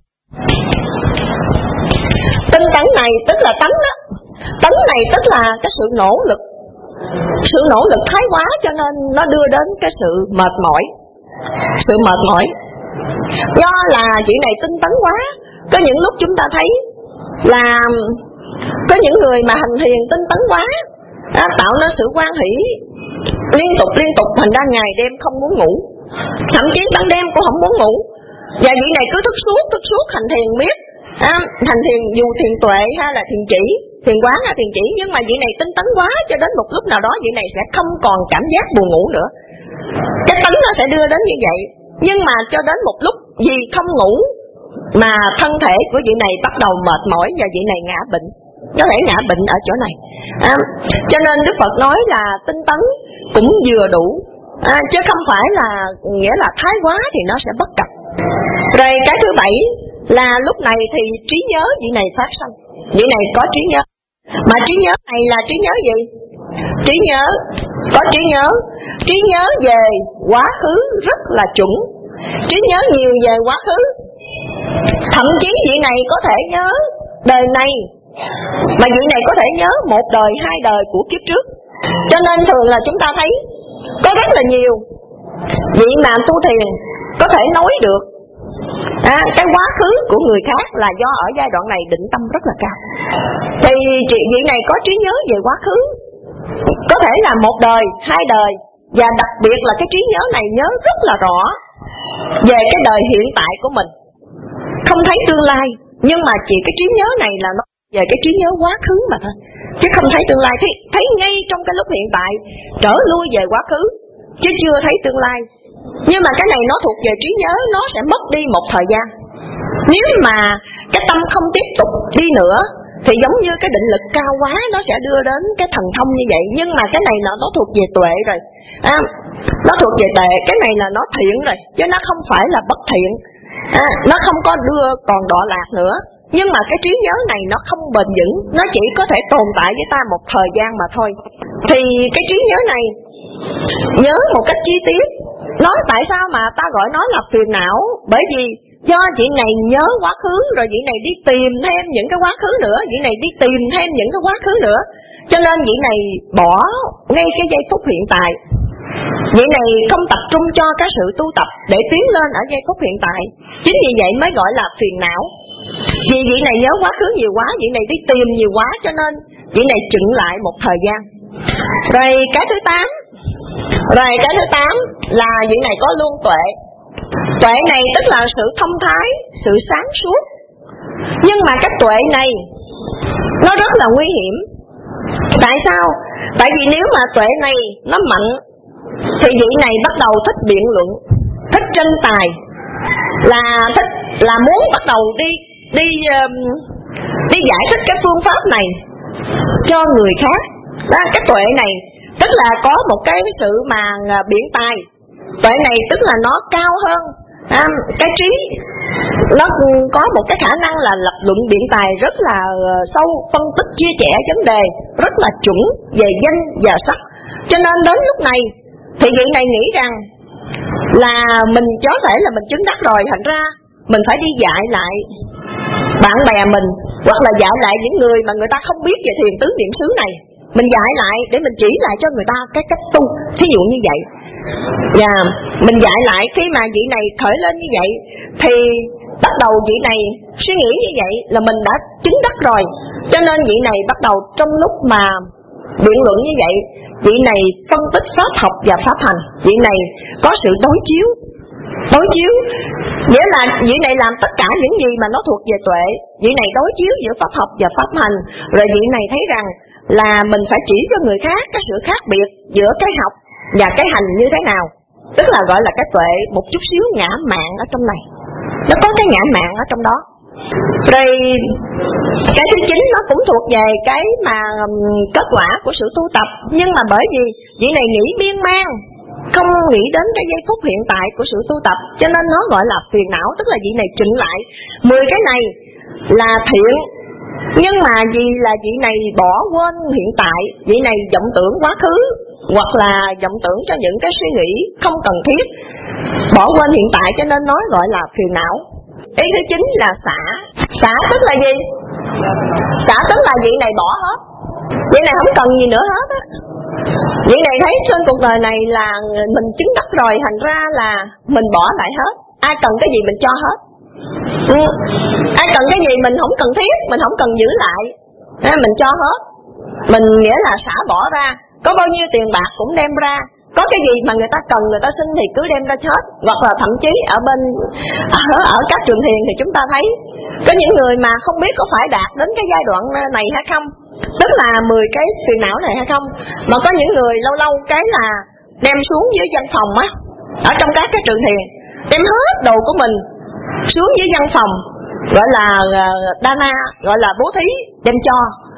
Tinh tấn này tức là tấn đó. Tấn này tức là cái sự nỗ lực thái quá, cho nên nó đưa đến cái sự mệt mỏi. Do là chuyện này tinh tấn quá, có những lúc chúng ta thấy là có những người mà hành thiền tinh tấn quá, tạo nên sự hoan hỷ liên tục, thành ra ngày đêm không muốn ngủ, thậm chí ban đêm cũng không muốn ngủ. Và vị này cứ thức suốt hành thiền miết, hành thiền dù thiền tuệ hay là thiền chỉ, thiền quán hay thiền chỉ, nhưng mà vị này tinh tấn quá cho đến một lúc nào đó vị này sẽ không còn cảm giác buồn ngủ nữa. Cái tấn nó sẽ đưa đến như vậy, nhưng mà cho đến một lúc vì không ngủ mà thân thể của vị này bắt đầu mệt mỏi và vị này ngã bệnh, có thể ngã bệnh ở chỗ này. Cho nên Đức Phật nói là tinh tấn cũng vừa đủ, chứ không phải là nghĩa là thái quá thì nó sẽ bất cập. Rồi cái thứ bảy là lúc này thì trí nhớ vị này phát sanh. Vị này có trí nhớ, mà trí nhớ này là trí nhớ gì? Trí nhớ về quá khứ rất là chuẩn, trí nhớ nhiều về quá khứ. Thậm chí vị này có thể nhớ đời này, mà vị này có thể nhớ một đời, hai đời của kiếp trước. Cho nên thường là chúng ta thấy có rất là nhiều vị mà tu thiền có thể nói được cái quá khứ của người khác là do ở giai đoạn này định tâm rất là cao. Thì vị này có trí nhớ về quá khứ, có thể là một đời, hai đời, và đặc biệt là cái trí nhớ này nhớ rất là rõ về cái đời hiện tại của mình, không thấy tương lai, nhưng mà chỉ cái trí nhớ này là nó về cái trí nhớ quá khứ mà thôi, chứ không thấy tương lai. Thấy ngay trong cái lúc hiện tại, trở lui về quá khứ, chứ chưa thấy tương lai. Nhưng mà cái này nó thuộc về trí nhớ, nó sẽ mất đi một thời gian. Nếu mà cái tâm không tiếp tục đi nữa thì giống như cái định lực cao quá nó sẽ đưa đến cái thần thông như vậy. Nhưng mà cái này nó thuộc về tuệ rồi, nó thuộc về tuệ. Cái này là nó thiện rồi, chứ nó không phải là bất thiện. Nó không có đưa còn đọa lạc nữa. Nhưng mà cái trí nhớ này nó không bền vững, nó chỉ có thể tồn tại với ta một thời gian mà thôi. Thì cái trí nhớ này nhớ một cách chi tiết. Nói tại sao mà ta gọi nó là phiền não? Bởi vì do vị này nhớ quá khứ, rồi vị này đi tìm thêm những cái quá khứ nữa, vị này đi tìm thêm những cái quá khứ nữa, cho nên vị này bỏ ngay cái giây phút hiện tại. Vị này không tập trung cho cái sự tu tập để tiến lên ở giây phút hiện tại. Chính vì vậy mới gọi là phiền não. Vì vị này nhớ quá khứ nhiều quá, vị này đi tìm nhiều quá, cho nên vị này chững lại một thời gian. Rồi cái thứ 8 là vị này có luân tuệ. Tuệ này tức là sự thông thái, sự sáng suốt. Nhưng mà cái tuệ này nó rất là nguy hiểm. Tại sao? Tại vì nếu mà tuệ này nó mạnh thì vị này bắt đầu thích biện luận, thích tranh tài, là muốn bắt đầu đi giải thích cái phương pháp này cho người khác. Đó, cái tuệ này tức là có một cái sự mà biện tài. Tuệ này tức là nó cao hơn cái trí. Nó có một cái khả năng là lập luận biện tài rất là sâu, phân tích chia sẻ vấn đề rất là chuẩn về danh và sắc. Cho nên đến lúc này thì vị này nghĩ rằng là mình có thể là mình chứng đắc rồi, thành ra mình phải đi dạy lại bạn bè mình, hoặc là dạy lại những người mà người ta không biết về thiền tứ niệm xứ này. Mình dạy lại để mình chỉ lại cho người ta cái cách tu, thí dụ như vậy. Và mình dạy lại, khi mà vị này khởi lên như vậy thì bắt đầu vị này suy nghĩ như vậy là mình đã chứng đắc rồi. Cho nên vị này bắt đầu trong lúc mà biện luận như vậy, vị này phân tích pháp học và pháp hành. Vị này có sự đối chiếu, nghĩa là vị này làm tất cả những gì mà nó thuộc về tuệ. Vị này đối chiếu giữa pháp học và pháp hành. Rồi vị này thấy rằng là mình phải chỉ cho người khác cái sự khác biệt giữa cái học và cái hành như thế nào. Tức là gọi là cái tuệ một chút xíu ngã mạn ở trong này. Nó có cái ngã mạn ở trong đó. Rồi cái thứ 9 nó cũng thuộc về cái mà kết quả của sự tu tập. Nhưng mà bởi vì vị này nghĩ miên man, không nghĩ đến cái giây phút hiện tại của sự tu tập, cho nên nó gọi là phiền não. Tức là vị này chỉnh lại 10 cái này là thiện, nhưng mà vì là vị này bỏ quên hiện tại, vị này vọng tưởng quá khứ, hoặc là vọng tưởng cho những cái suy nghĩ không cần thiết, bỏ quên hiện tại, cho nên nói gọi là phiền não. Ý thứ 9 là xả. Xả tức là gì? Xả tức là vị này bỏ hết, vị này không cần gì nữa hết á. Vị này thấy trên cuộc đời này là mình chứng đắc rồi, thành ra là mình bỏ lại hết. Ai cần cái gì mình cho hết. Ai cần cái gì mình không cần thiết, mình không cần giữ lại, mình cho hết. Mình nghĩa là xả bỏ ra. Có bao nhiêu tiền bạc cũng đem ra. Có cái gì mà người ta cần, người ta xin thì cứ đem ra hết. Hoặc là thậm chí ở các trường thiền thì chúng ta thấy có những người mà không biết có phải đạt đến cái giai đoạn này hay không, tức là 10 cái phiền não này hay không. Mà có những người lâu lâu cái là đem xuống dưới văn phòng á, ở trong các cái trường thiền, đem hết đồ của mình xuống dưới văn phòng, gọi là dana, gọi là bố thí, đem cho.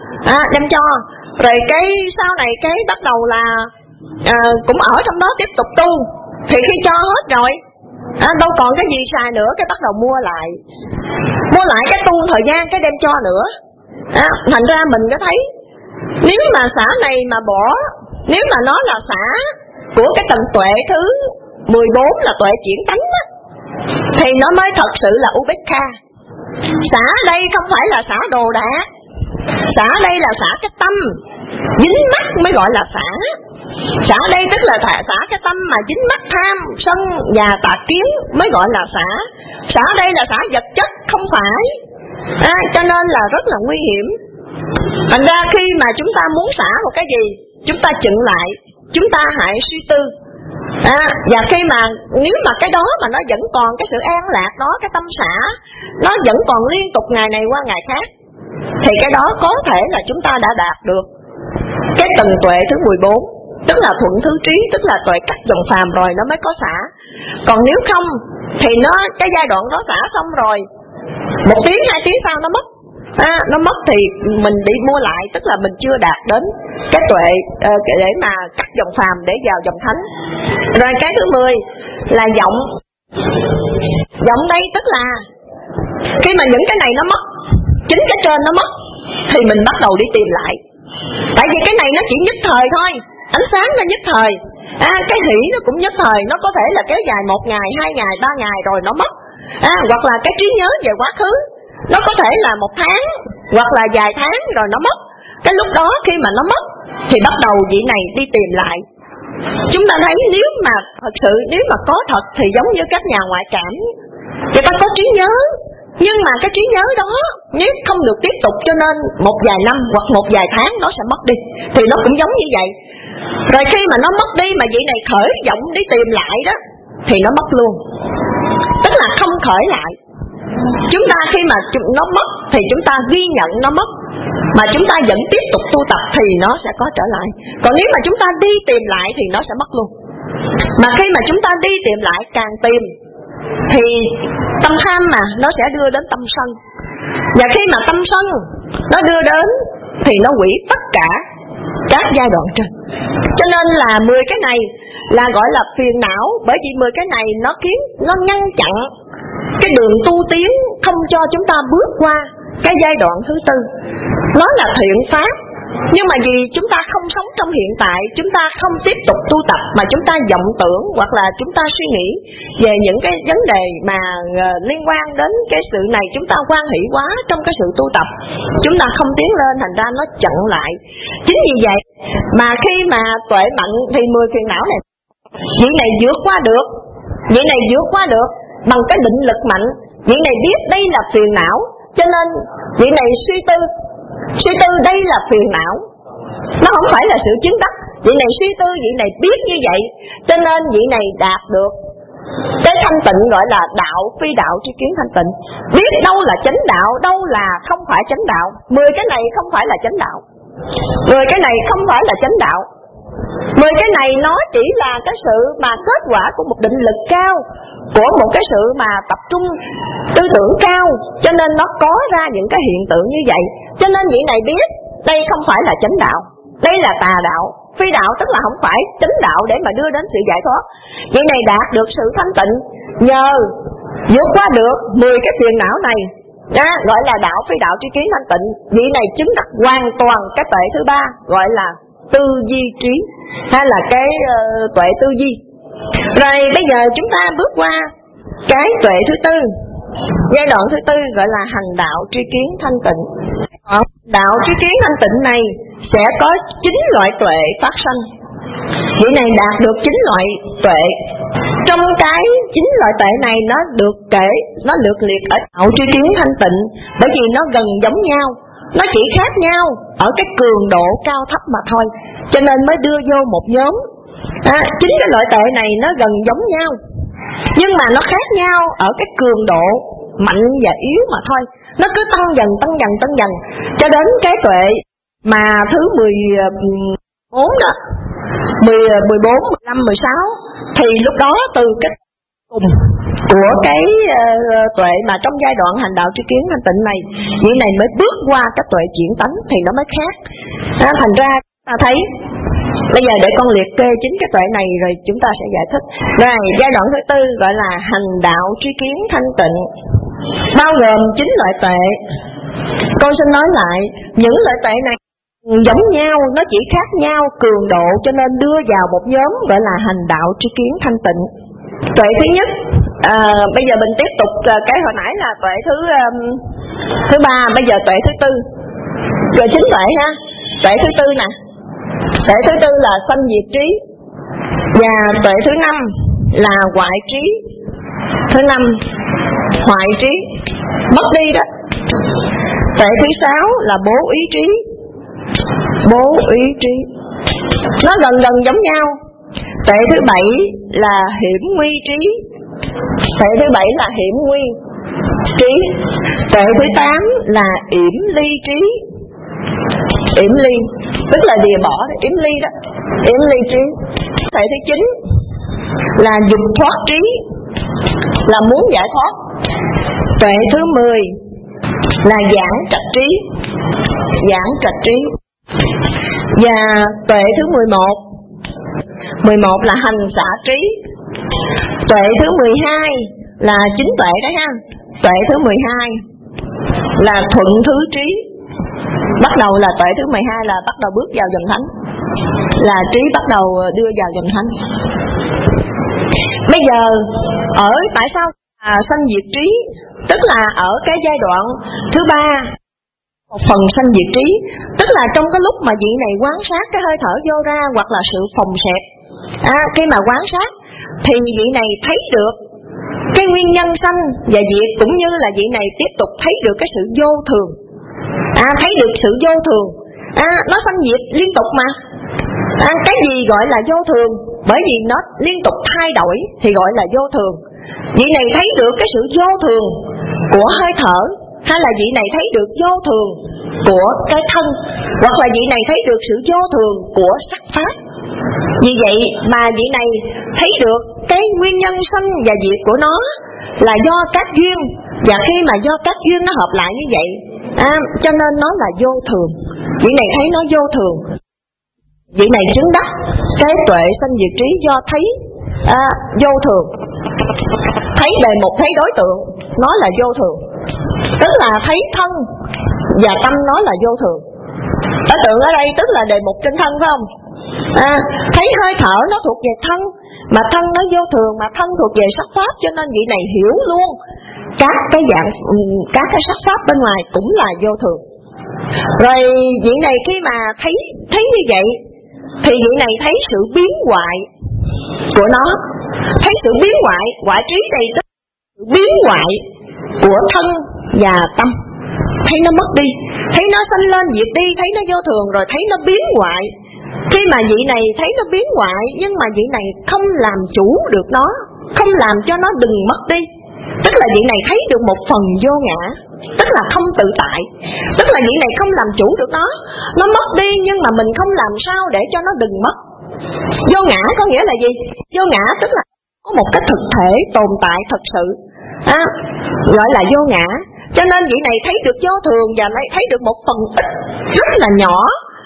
Rồi cái sau này cái bắt đầu là cũng ở trong đó tiếp tục tu. Thì khi cho hết rồi, đâu còn cái gì xài nữa, cái bắt đầu mua lại cái tu thời gian, cái đem cho nữa. Thành ra mình có thấy, nếu mà xả này mà bỏ, nếu mà nó là xả của cái tầng tuệ thứ 14 là tuệ chuyển tánh á, thì nó mới thật sự là Upekkha. Xả đây không phải là xả đồ đạc, xả đây là xả cái tâm dính mắc mới gọi là xả. Xả đây tức là xả cái tâm mà dính mắc tham, sân và tà kiến mới gọi là xả. Xả đây là xả vật chất, không phải. Cho nên là rất là nguy hiểm. Thành ra khi mà chúng ta muốn xả một cái gì, chúng ta chững lại, chúng ta hãy suy tư. Và khi mà nếu mà cái đó mà nó vẫn còn cái sự an lạc đó, cái tâm xả nó vẫn còn liên tục ngày này qua ngày khác, thì cái đó có thể là chúng ta đã đạt được cái tầng tuệ thứ 14, tức là thuận thứ trí, tức là tuệ cắt dòng phàm rồi nó mới có xả. Còn nếu không thì nó cái giai đoạn đó xả xong rồi, 1 tiếng 2 tiếng sau nó mất, nó mất thì mình đi mua lại, tức là mình chưa đạt đến cái tuệ để mà cắt dòng phàm để vào dòng thánh. Rồi cái thứ 10 là vọng. Vọng đây tức là khi mà những cái này nó mất, chính cái trên nó mất, thì mình bắt đầu đi tìm lại. Tại vì cái này nó chỉ nhất thời thôi, ánh sáng nó nhất thời, cái hỷ nó cũng nhất thời, nó có thể là kéo dài 1 ngày, 2 ngày, 3 ngày rồi nó mất. Hoặc là cái trí nhớ về quá khứ, nó có thể là 1 tháng hoặc là vài tháng rồi nó mất. Cái lúc đó khi mà nó mất thì bắt đầu vị này đi tìm lại. Chúng ta thấy nếu mà thật sự, nếu mà có thật thì giống như các nhà ngoại cảm, người ta có trí nhớ, nhưng mà cái trí nhớ đó nếu không được tiếp tục cho nên một vài năm hoặc một vài tháng nó sẽ mất đi. Thì nó cũng giống như vậy. Rồi khi mà nó mất đi mà vị này khởi vọng đi tìm lại đó thì nó mất luôn, tức là không khởi lại. Chúng ta khi mà nó mất thì chúng ta ghi nhận nó mất, mà chúng ta vẫn tiếp tục tu tập thì nó sẽ có trở lại. Còn nếu mà chúng ta đi tìm lại thì nó sẽ mất luôn. Mà khi mà chúng ta đi tìm lại, càng tìm thì tâm tham mà nó sẽ đưa đến tâm sân. Và khi mà tâm sân nó đưa đến thì nó hủy tất cả các giai đoạn trên. Cho nên là 10 cái này là gọi là phiền não, bởi vì 10 cái này nó khiến, nó ngăn chặn cái đường tu tiến, không cho chúng ta bước qua cái giai đoạn thứ 4. Nó là thiện pháp, nhưng mà vì chúng ta không sống trong hiện tại, chúng ta không tiếp tục tu tập mà chúng ta vọng tưởng hoặc là chúng ta suy nghĩ về những cái vấn đề mà liên quan đến cái sự này, chúng ta hoan hỷ quá trong cái sự tu tập, chúng ta không tiến lên, thành ra nó chặn lại. Chính vì vậy mà khi mà tuệ mạnh thì 10 phiền não này, vị này vượt qua được, vị này vượt qua được bằng cái định lực mạnh. Vị này biết đây là phiền não, cho nên vị này suy tư đây là phiền não, nó không phải là sự chứng đắc. Vị này suy tư, vị này biết như vậy, cho nên vị này đạt được cái thanh tịnh, gọi là đạo phi đạo tri kiến thanh tịnh. Biết đâu là chánh đạo, đâu là không phải chánh đạo. 10 cái này không phải là chánh đạo, 10 cái này không phải là chánh đạo. 10 cái này nó chỉ là cái sự mà kết quả của một định lực cao, của một cái sự mà tập trung tư tưởng cao, cho nên nó có ra những cái hiện tượng như vậy. Cho nên vị này biết đây không phải là chánh đạo, đây là tà đạo. Phi đạo tức là không phải chánh đạo để mà đưa đến sự giải thoát. Vị này đạt được sự thanh tịnh nhờ vượt qua được 10 cái phiền não này, gọi là đạo phi đạo tri kiến thanh tịnh. Vị này chứng đắc hoàn toàn cái tuệ thứ 3, gọi là tư duy trí, hay là cái tuệ tư duy. Rồi bây giờ chúng ta bước qua cái tuệ thứ 4, giai đoạn thứ 4 gọi là hành đạo tri kiến thanh tịnh. Đạo tri kiến thanh tịnh này sẽ có 9 loại tuệ phát sanh. Vị này đạt được 9 loại tuệ. Trong cái 9 loại tuệ này nó được kể, nó lược liệt ở đạo tri kiến thanh tịnh, bởi vì nó gần giống nhau, nó chỉ khác nhau ở cái cường độ cao thấp mà thôi, cho nên mới đưa vô một nhóm. 9 cái loại tuệ này nó gần giống nhau, nhưng mà nó khác nhau ở cái cường độ mạnh và yếu mà thôi. Nó cứ tăng dần cho đến cái tuệ mà thứ 14 đó, 14, 15, 16 thì lúc đó từ cái cùng của cái tuệ mà trong giai đoạn hành đạo tri kiến thanh tịnh này, vị này mới bước qua cái tuệ chuyển tánh thì nó mới khác. Thành ra ta thấy bây giờ để con liệt kê 9 cái tuệ này rồi chúng ta sẽ giải thích. Rồi giai đoạn thứ 4 gọi là hành đạo tri kiến thanh tịnh, bao gồm 9 loại tuệ. Con xin nói lại, những loại tuệ này giống nhau, nó chỉ khác nhau cường độ, cho nên đưa vào một nhóm gọi là hành đạo tri kiến thanh tịnh. Tuệ thứ nhất, bây giờ mình tiếp tục cái hồi nãy là tuệ thứ 3, bây giờ tuệ thứ 4, rồi 9 tuệ ha. Tuệ thứ 4 nè, tuệ thứ 4 là sanh diệt trí, và tuệ thứ 5 là hoại trí, thứ 5 hoại trí, mất đi đó. Tuệ thứ 6 là bố ý trí, bố ý trí, nó gần giống nhau. Tuệ thứ 7 là hiểm nguy trí, tuệ thứ 7 là hiểm nguy trí. Tuệ thứ 8 là yểm ly trí, yểm ly tức là lìa bỏ, yểm ly đó, yểm ly trí. Tuệ thứ 9 là dục thoát trí, là muốn giải thoát. Tuệ thứ 10 là giảng trạch trí. Giảng trạch trí. Và tuệ thứ 11 là hành xả trí. Tuệ thứ 12 là chính tuệ đó ha. Tuệ thứ 12 là thuận thứ trí. Bắt đầu là tuệ thứ 12 là bắt đầu bước vào dòng thánh, là trí bắt đầu đưa vào dòng thánh. Bây giờ ở tại sao sanh diệt trí, tức là ở cái giai đoạn thứ 3, một phần sanh diệt trí, tức là trong cái lúc mà vị này quan sát cái hơi thở vô ra hoặc là sự phồng xẹp, khi mà quan sát thì vị này thấy được cái nguyên nhân sanh và diệt, cũng như là vị này tiếp tục thấy được cái sự vô thường, thấy được sự vô thường, nó sanh diệt liên tục mà. Cái gì gọi là vô thường? Bởi vì nó liên tục thay đổi thì gọi là vô thường. Vị này thấy được cái sự vô thường của hơi thở, hay là vị này thấy được vô thường của cái thân, hoặc là vị này thấy được sự vô thường của sắc pháp. Vì vậy mà vị này thấy được cái nguyên nhân sanh và diệt của nó là do các duyên, và khi mà do các duyên nó hợp lại như vậy, cho nên nó là vô thường. Vị này thấy nó vô thường, vị này chứng đắc cái tuệ sanh diệt trí do thấy vô thường. Thấy đề mục, thấy đối tượng, nó là vô thường, tức là thấy thân và tâm nó là vô thường. Đối tượng ở đây tức là đề mục trên thân, phải không? Thấy hơi thở nó thuộc về thân, mà thân nó vô thường, mà thân thuộc về sắc pháp, cho nên vị này hiểu luôn các cái dạng, các cái sắc pháp bên ngoài cũng là vô thường. Rồi vị này khi mà thấy như vậy thì vị này thấy sự biến hoại của nó, thấy sự biến hoại, hoại trí đây tức sự biến hoại của thân và tâm, thấy nó mất đi, thấy nó sanh lên diệt đi, thấy nó vô thường, rồi thấy nó biến hoại. Khi mà vị này thấy nó biến hoại, nhưng mà vị này không làm chủ được nó, không làm cho nó đừng mất đi, tức là vị này thấy được một phần vô ngã, tức là không tự tại, tức là vị này không làm chủ được nó mất đi, nhưng mà mình không làm sao để cho nó đừng mất. Vô ngã có nghĩa là gì? Vô ngã tức là có một cái thực thể tồn tại thật sự, gọi là vô ngã. Cho nên vị này thấy được vô thường và thấy được một phần ít rất là nhỏ,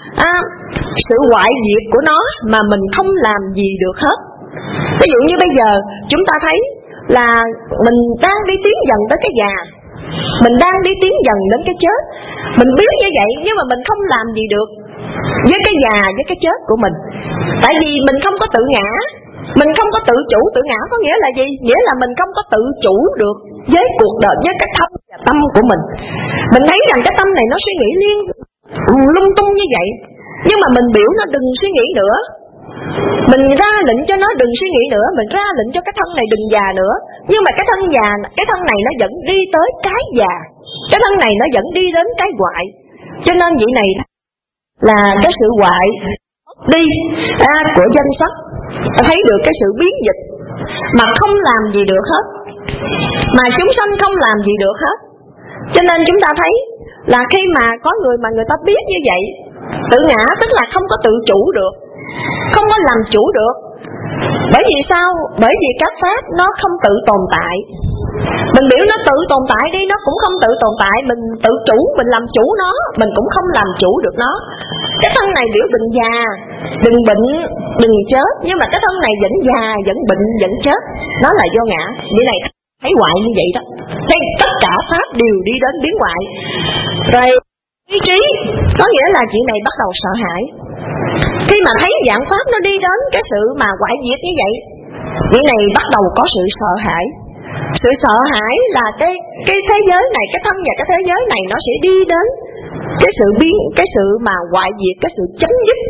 sự hoại diệt của nó mà mình không làm gì được hết. Ví dụ như bây giờ chúng ta thấy là mình đang đi tiến dần tới cái già, mình đang đi tiến dần đến cái chết, mình biết như vậy nhưng mà mình không làm gì được với cái già, với cái chết của mình. Tại vì mình không có tự ngã, mình không có tự chủ. Tự ngã có nghĩa là gì? Nghĩa là mình không có tự chủ được với cuộc đời, với cái thân và tâm của mình. Mình thấy rằng cái tâm này nó suy nghĩ lung tung như vậy, nhưng mà mình biểu nó đừng suy nghĩ nữa, mình ra lệnh cho nó đừng suy nghĩ nữa, mình ra lệnh cho cái thân này đừng già nữa. Nhưng mà cái thân già, cái thân này nó vẫn đi tới cái già, cái thân này nó vẫn đi đến cái hoại. Cho nên vị này là cái sự hoại đi của danh sắc, thấy được cái sự biến dịch mà không làm gì được hết, mà chúng sanh không làm gì được hết. Cho nên chúng ta thấy là khi mà có người mà người ta biết như vậy, tự ngã tức là không có tự chủ được, không có làm chủ được. Bởi vì sao? Bởi vì các pháp nó không tự tồn tại. Mình biểu nó tự tồn tại đi, nó cũng không tự tồn tại. Mình tự chủ, mình làm chủ nó, mình cũng không làm chủ được nó. Cái thân này biểu đừng già, đừng bệnh, đừng chết, nhưng mà cái thân này vẫn già, vẫn bệnh, vẫn chết. Nó là vô ngã. Vậy này thấy hoại như vậy đó. Thấy tất cả pháp đều đi đến biến hoại. Rồi ý trí có nghĩa là chuyện này bắt đầu sợ hãi. Khi mà thấy dạng pháp nó đi đến cái sự mà hoại diệt như vậy, chuyện này bắt đầu có sự sợ hãi. Sự sợ hãi là cái thế giới này, cái thân và cái thế giới này nó sẽ đi đến cái sự biến, cái sự mà hoại diệt, cái sự chấm dứt.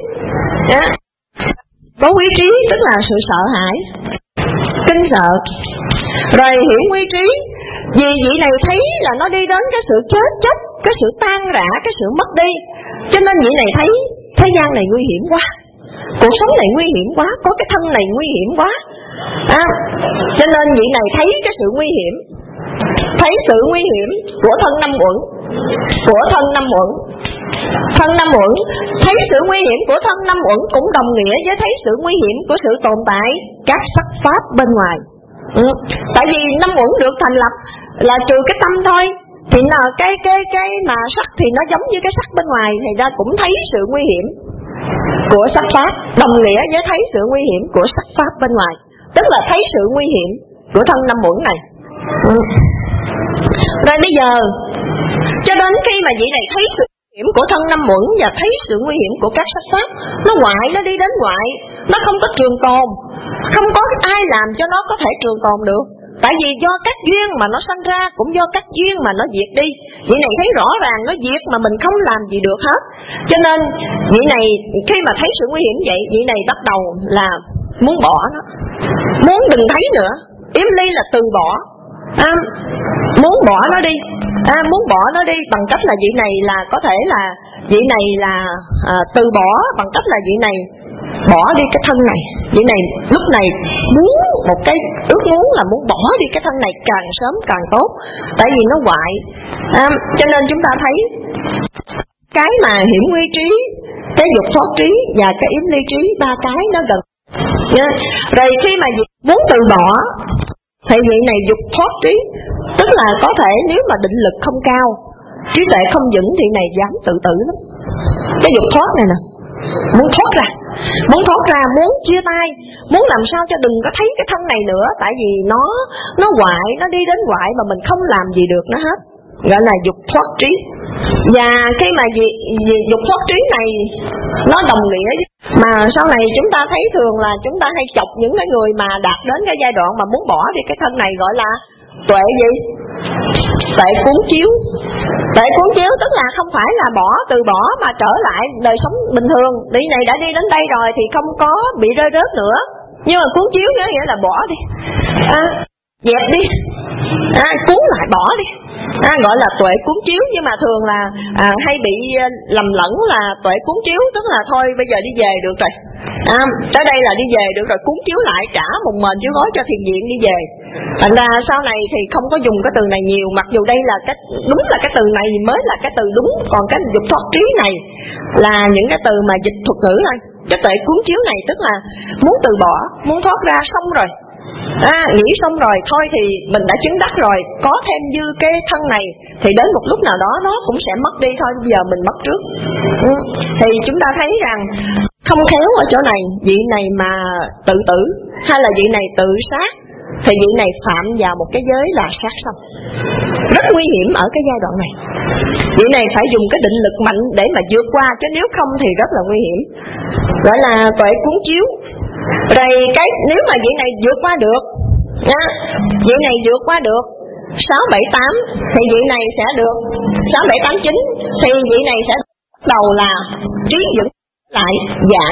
Có quý trí tức là sự sợ hãi, kinh sợ. Rồi hiểu quy trí, vì vị này thấy là nó đi đến cái sự chết chóc, cái sự tan rã, cái sự mất đi. Cho nên vị này thấy thế gian này nguy hiểm quá, cuộc sống này nguy hiểm quá, có cái thân này nguy hiểm quá. Cho nên vị này thấy cái sự nguy hiểm, thấy sự nguy hiểm của thân năm uẩn, của thân năm uẩn. Thân năm uẩn, thấy sự nguy hiểm của thân năm uẩn cũng đồng nghĩa với thấy sự nguy hiểm của sự tồn tại các sắc pháp bên ngoài. Tại vì năm uẩn được thành lập là trừ cái tâm thôi, Thì là cái mà sắc thì nó giống như cái sắc bên ngoài, thì ra cũng thấy sự nguy hiểm của sắc pháp, đồng nghĩa với thấy sự nguy hiểm của sắc pháp bên ngoài, tức là thấy sự nguy hiểm của thân năm uẩn này. Rồi bây giờ cho đến khi mà vị này thấy sự nguy hiểm của thân năm uẩn và thấy sự nguy hiểm của các sắc pháp, nó ngoại, nó đi đến ngoại, nó không có trường tồn, không có ai làm cho nó có thể trường tồn được. Tại vì do các duyên mà nó sanh ra, cũng do các duyên mà nó diệt đi. Vị này thấy rõ ràng nó diệt mà mình không làm gì được hết. Cho nên vị này khi mà thấy sự nguy hiểm vậy, vị này bắt đầu là muốn bỏ nó, muốn đừng thấy nữa. Yếm ly là từ bỏ, muốn bỏ nó đi, muốn bỏ nó đi bằng cách là vị này là có thể là vị này là từ bỏ bằng cách là vị này bỏ đi cái thân này. Vị này lúc này muốn một cái ước muốn là muốn bỏ đi cái thân này càng sớm càng tốt, tại vì nó hoại. Cho nên chúng ta thấy cái mà hiểm nguy trí, cái dục thoát trí và cái yếm ly trí, ba cái nó gần. Rồi khi mà muốn từ bỏ thì vị này dục thoát trí, tức là có thể nếu mà định lực không cao, trí tuệ không vững thì này dám tự tử lắm. Cái dục thoát này nè, muốn thoát ra, muốn chia tay, muốn làm sao cho đừng có thấy cái thân này nữa, tại vì nó hoại, nó đi đến hoại mà mình không làm gì được nó hết, gọi là dục thoát trí. Và khi mà dục thoát trí này nó đồng nghĩa với, mà sau này chúng ta thấy thường là chúng ta hay chọc những cái người mà đạt đến cái giai đoạn mà muốn bỏ đi cái thân này, gọi là tuệ gì? Tuệ cuốn chiếu. Tuệ cuốn chiếu tức là không phải là từ bỏ mà trở lại đời sống bình thường. Đi này đã đi đến đây rồi thì không có bị rơi rớt nữa. Nhưng mà cuốn chiếu nghĩa là bỏ đi, dẹp đi, cuốn lại bỏ đi, gọi là tuệ cuốn chiếu. Nhưng mà thường là hay bị lầm lẫn là tuệ cuốn chiếu tức là thôi bây giờ đi về được rồi, tới đây là đi về được rồi, cuốn chiếu lại trả mùng mền chiếu gói cho thiền viện đi về. Thành ra sau này thì không có dùng cái từ này nhiều, mặc dù đây là cái đúng là cái từ này mới là cái từ đúng, còn cái dục thoát trí này là những cái từ mà dịch thuật ngữ thôi. Cái tuệ cuốn chiếu này tức là muốn từ bỏ, muốn thoát ra xong rồi, nghĩ xong rồi thôi thì mình đã chứng đắc rồi, có thêm dư cái thân này thì đến một lúc nào đó nó cũng sẽ mất đi thôi, bây giờ mình mất trước. Thì chúng ta thấy rằng không khéo ở chỗ này, vị này mà tự tử hay là vị này tự sát thì vị này phạm vào một cái giới là sát sanh, rất nguy hiểm ở cái giai đoạn này. Vị này phải dùng cái định lực mạnh để mà vượt qua, chứ nếu không thì rất là nguy hiểm, gọi là tuệ cuốn chiếu. Rồi cái nếu mà vị này vượt qua được, vị này vượt qua được 6, 7, 8 thì vị này sẽ được 6, 7, 8, 9 thì vị này sẽ bắt đầu là trí vững lại, giãn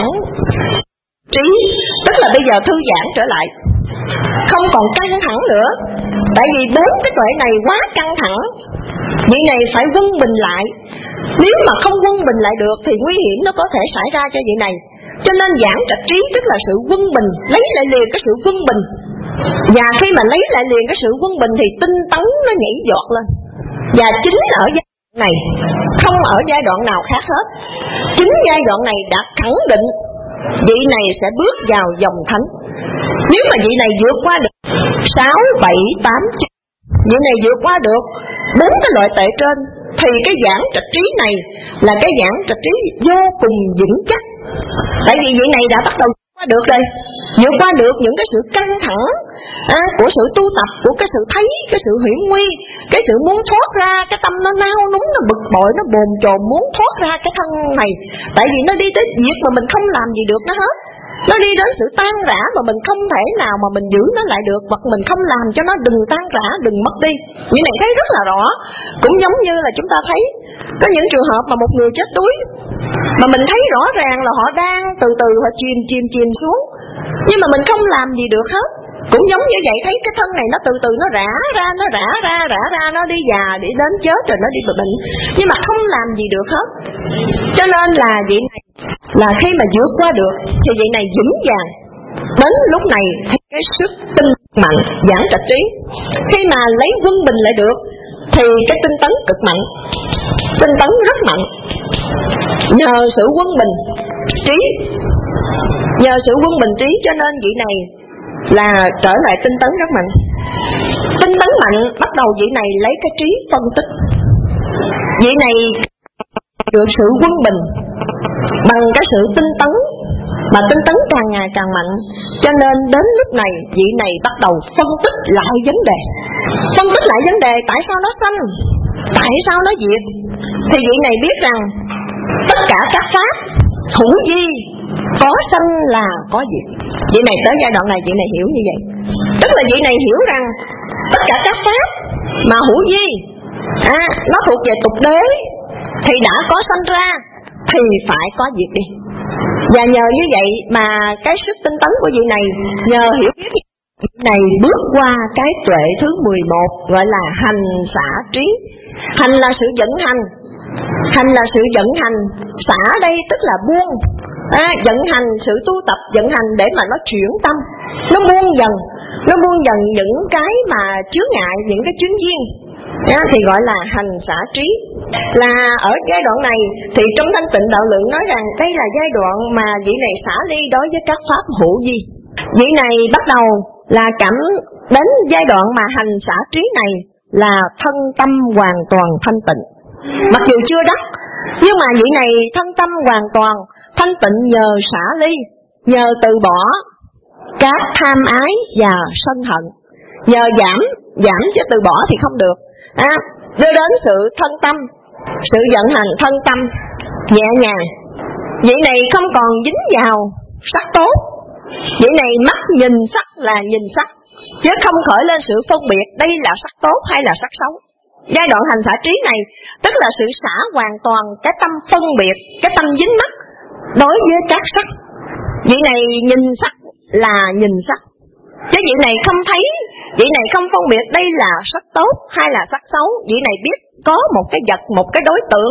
trí, tức là bây giờ thư giãn trở lại, không còn căng thẳng nữa. Tại vì 4 cái tuệ này quá căng thẳng, vị này phải quân bình lại. Nếu mà không quân bình lại được thì nguy hiểm nó có thể xảy ra cho vị này. Cho nên giảng trạch trí tức là sự quân bình, lấy lại liền cái sự quân bình. Và khi mà lấy lại liền cái sự quân bình thì tinh tấn nó nhảy giọt lên. Và chính ở giai đoạn này, không ở giai đoạn nào khác hết, chính giai đoạn này đã khẳng định vị này sẽ bước vào dòng thánh. Nếu mà vị này vượt qua được 6, 7, 8, 9, vị này vượt qua được 4 cái loại tệ trên thì cái giảng trạch trí này là cái giảng trạch trí vô cùng vững chắc. Tại vì vị này đã bắt đầu vượt qua được rồi, vượt qua được những cái sự căng thẳng của sự tu tập, của cái sự thấy, cái sự hiểm nguy, cái sự muốn thoát ra, cái tâm nó nao núng, nó bực bội, nó bồn chồn muốn thoát ra cái thân này. Tại vì nó đi tới việc mà mình không làm gì được nó hết, nó đi đến sự tan rã mà mình không thể nào mà mình giữ nó lại được, hoặc mình không làm cho nó đừng tan rã, đừng mất đi. Như này thấy rất là rõ. Cũng giống như là chúng ta thấy có những trường hợp mà một người chết đuối mà mình thấy rõ ràng là họ đang từ từ họ chìm xuống, nhưng mà mình không làm gì được hết. Cũng giống như vậy, thấy cái thân này nó từ từ nó rã ra, nó đi già, đi đến chết rồi nó đi bệnh, nhưng mà không làm gì được hết. Cho nên là vị này là khi mà vượt qua được thì vị này vững vàng. Đến lúc này cái sức tinh mạnh, giảng trạch trí, khi mà lấy quân bình lại được thì cái tinh tấn cực mạnh, tinh tấn rất mạnh. Nhờ sự quân bình trí, nhờ sự quân bình trí cho nên vị này là trở lại tinh tấn rất mạnh. Tinh tấn mạnh, bắt đầu vị này lấy cái trí phân tích. Vị này được sự quân bình bằng cái sự tinh tấn, mà tinh tấn càng ngày càng mạnh, cho nên đến lúc này vị này bắt đầu phân tích lại vấn đề. Phân tích lại vấn đề tại sao nó sanh, tại sao nó diệt. Thì vị này biết rằng tất cả các pháp hữu vi, có sanh là có diệt. Vị này tới giai đoạn này vị này hiểu như vậy. Tức là vị này hiểu rằng tất cả các pháp mà hữu vi nó thuộc về tục đế, thì đã có sanh ra thì phải có diệt đi. Và nhờ như vậy mà cái sức tinh tấn của vị này, nhờ hiểu biết vị này bước qua cái tuệ thứ 11, gọi là hành xả trí. Hành là sự vận hành, hành là sự vận hành, xả đây tức là buông. Vận hành, sự tu tập vận hành để mà nó chuyển tâm, nó buông dần những cái mà chướng ngại, những cái chướng duyên, thì gọi là hành xả trí. Là ở giai đoạn này thì trong Thanh Tịnh Đạo Lượng nói rằng đây là giai đoạn mà vị này xả ly đối với các pháp hữu vi. Vị này bắt đầu là cảm đến giai đoạn mà hành xả trí này là thân tâm hoàn toàn thanh tịnh. Mặc dù chưa đắc, nhưng mà vị này thân tâm hoàn toàn thanh tịnh nhờ xả ly, nhờ từ bỏ các tham ái và sân hận, nhờ giảm chứ từ bỏ thì không được, đưa đến sự thân tâm, sự vận hành thân tâm nhẹ nhàng. Vị này không còn dính vào sắc tốt. Vị này mắt nhìn sắc là nhìn sắc, chứ không khởi lên sự phân biệt đây là sắc tốt hay là sắc xấu. Giai đoạn hành xả trí này tức là sự xả hoàn toàn cái tâm phân biệt, cái tâm dính mắc đối với các sắc. Vị này nhìn sắc là nhìn sắc, chứ vị này không thấy, vị này không phân biệt đây là sắc tốt hay là sắc xấu. Vị này biết có một cái vật, một cái đối tượng,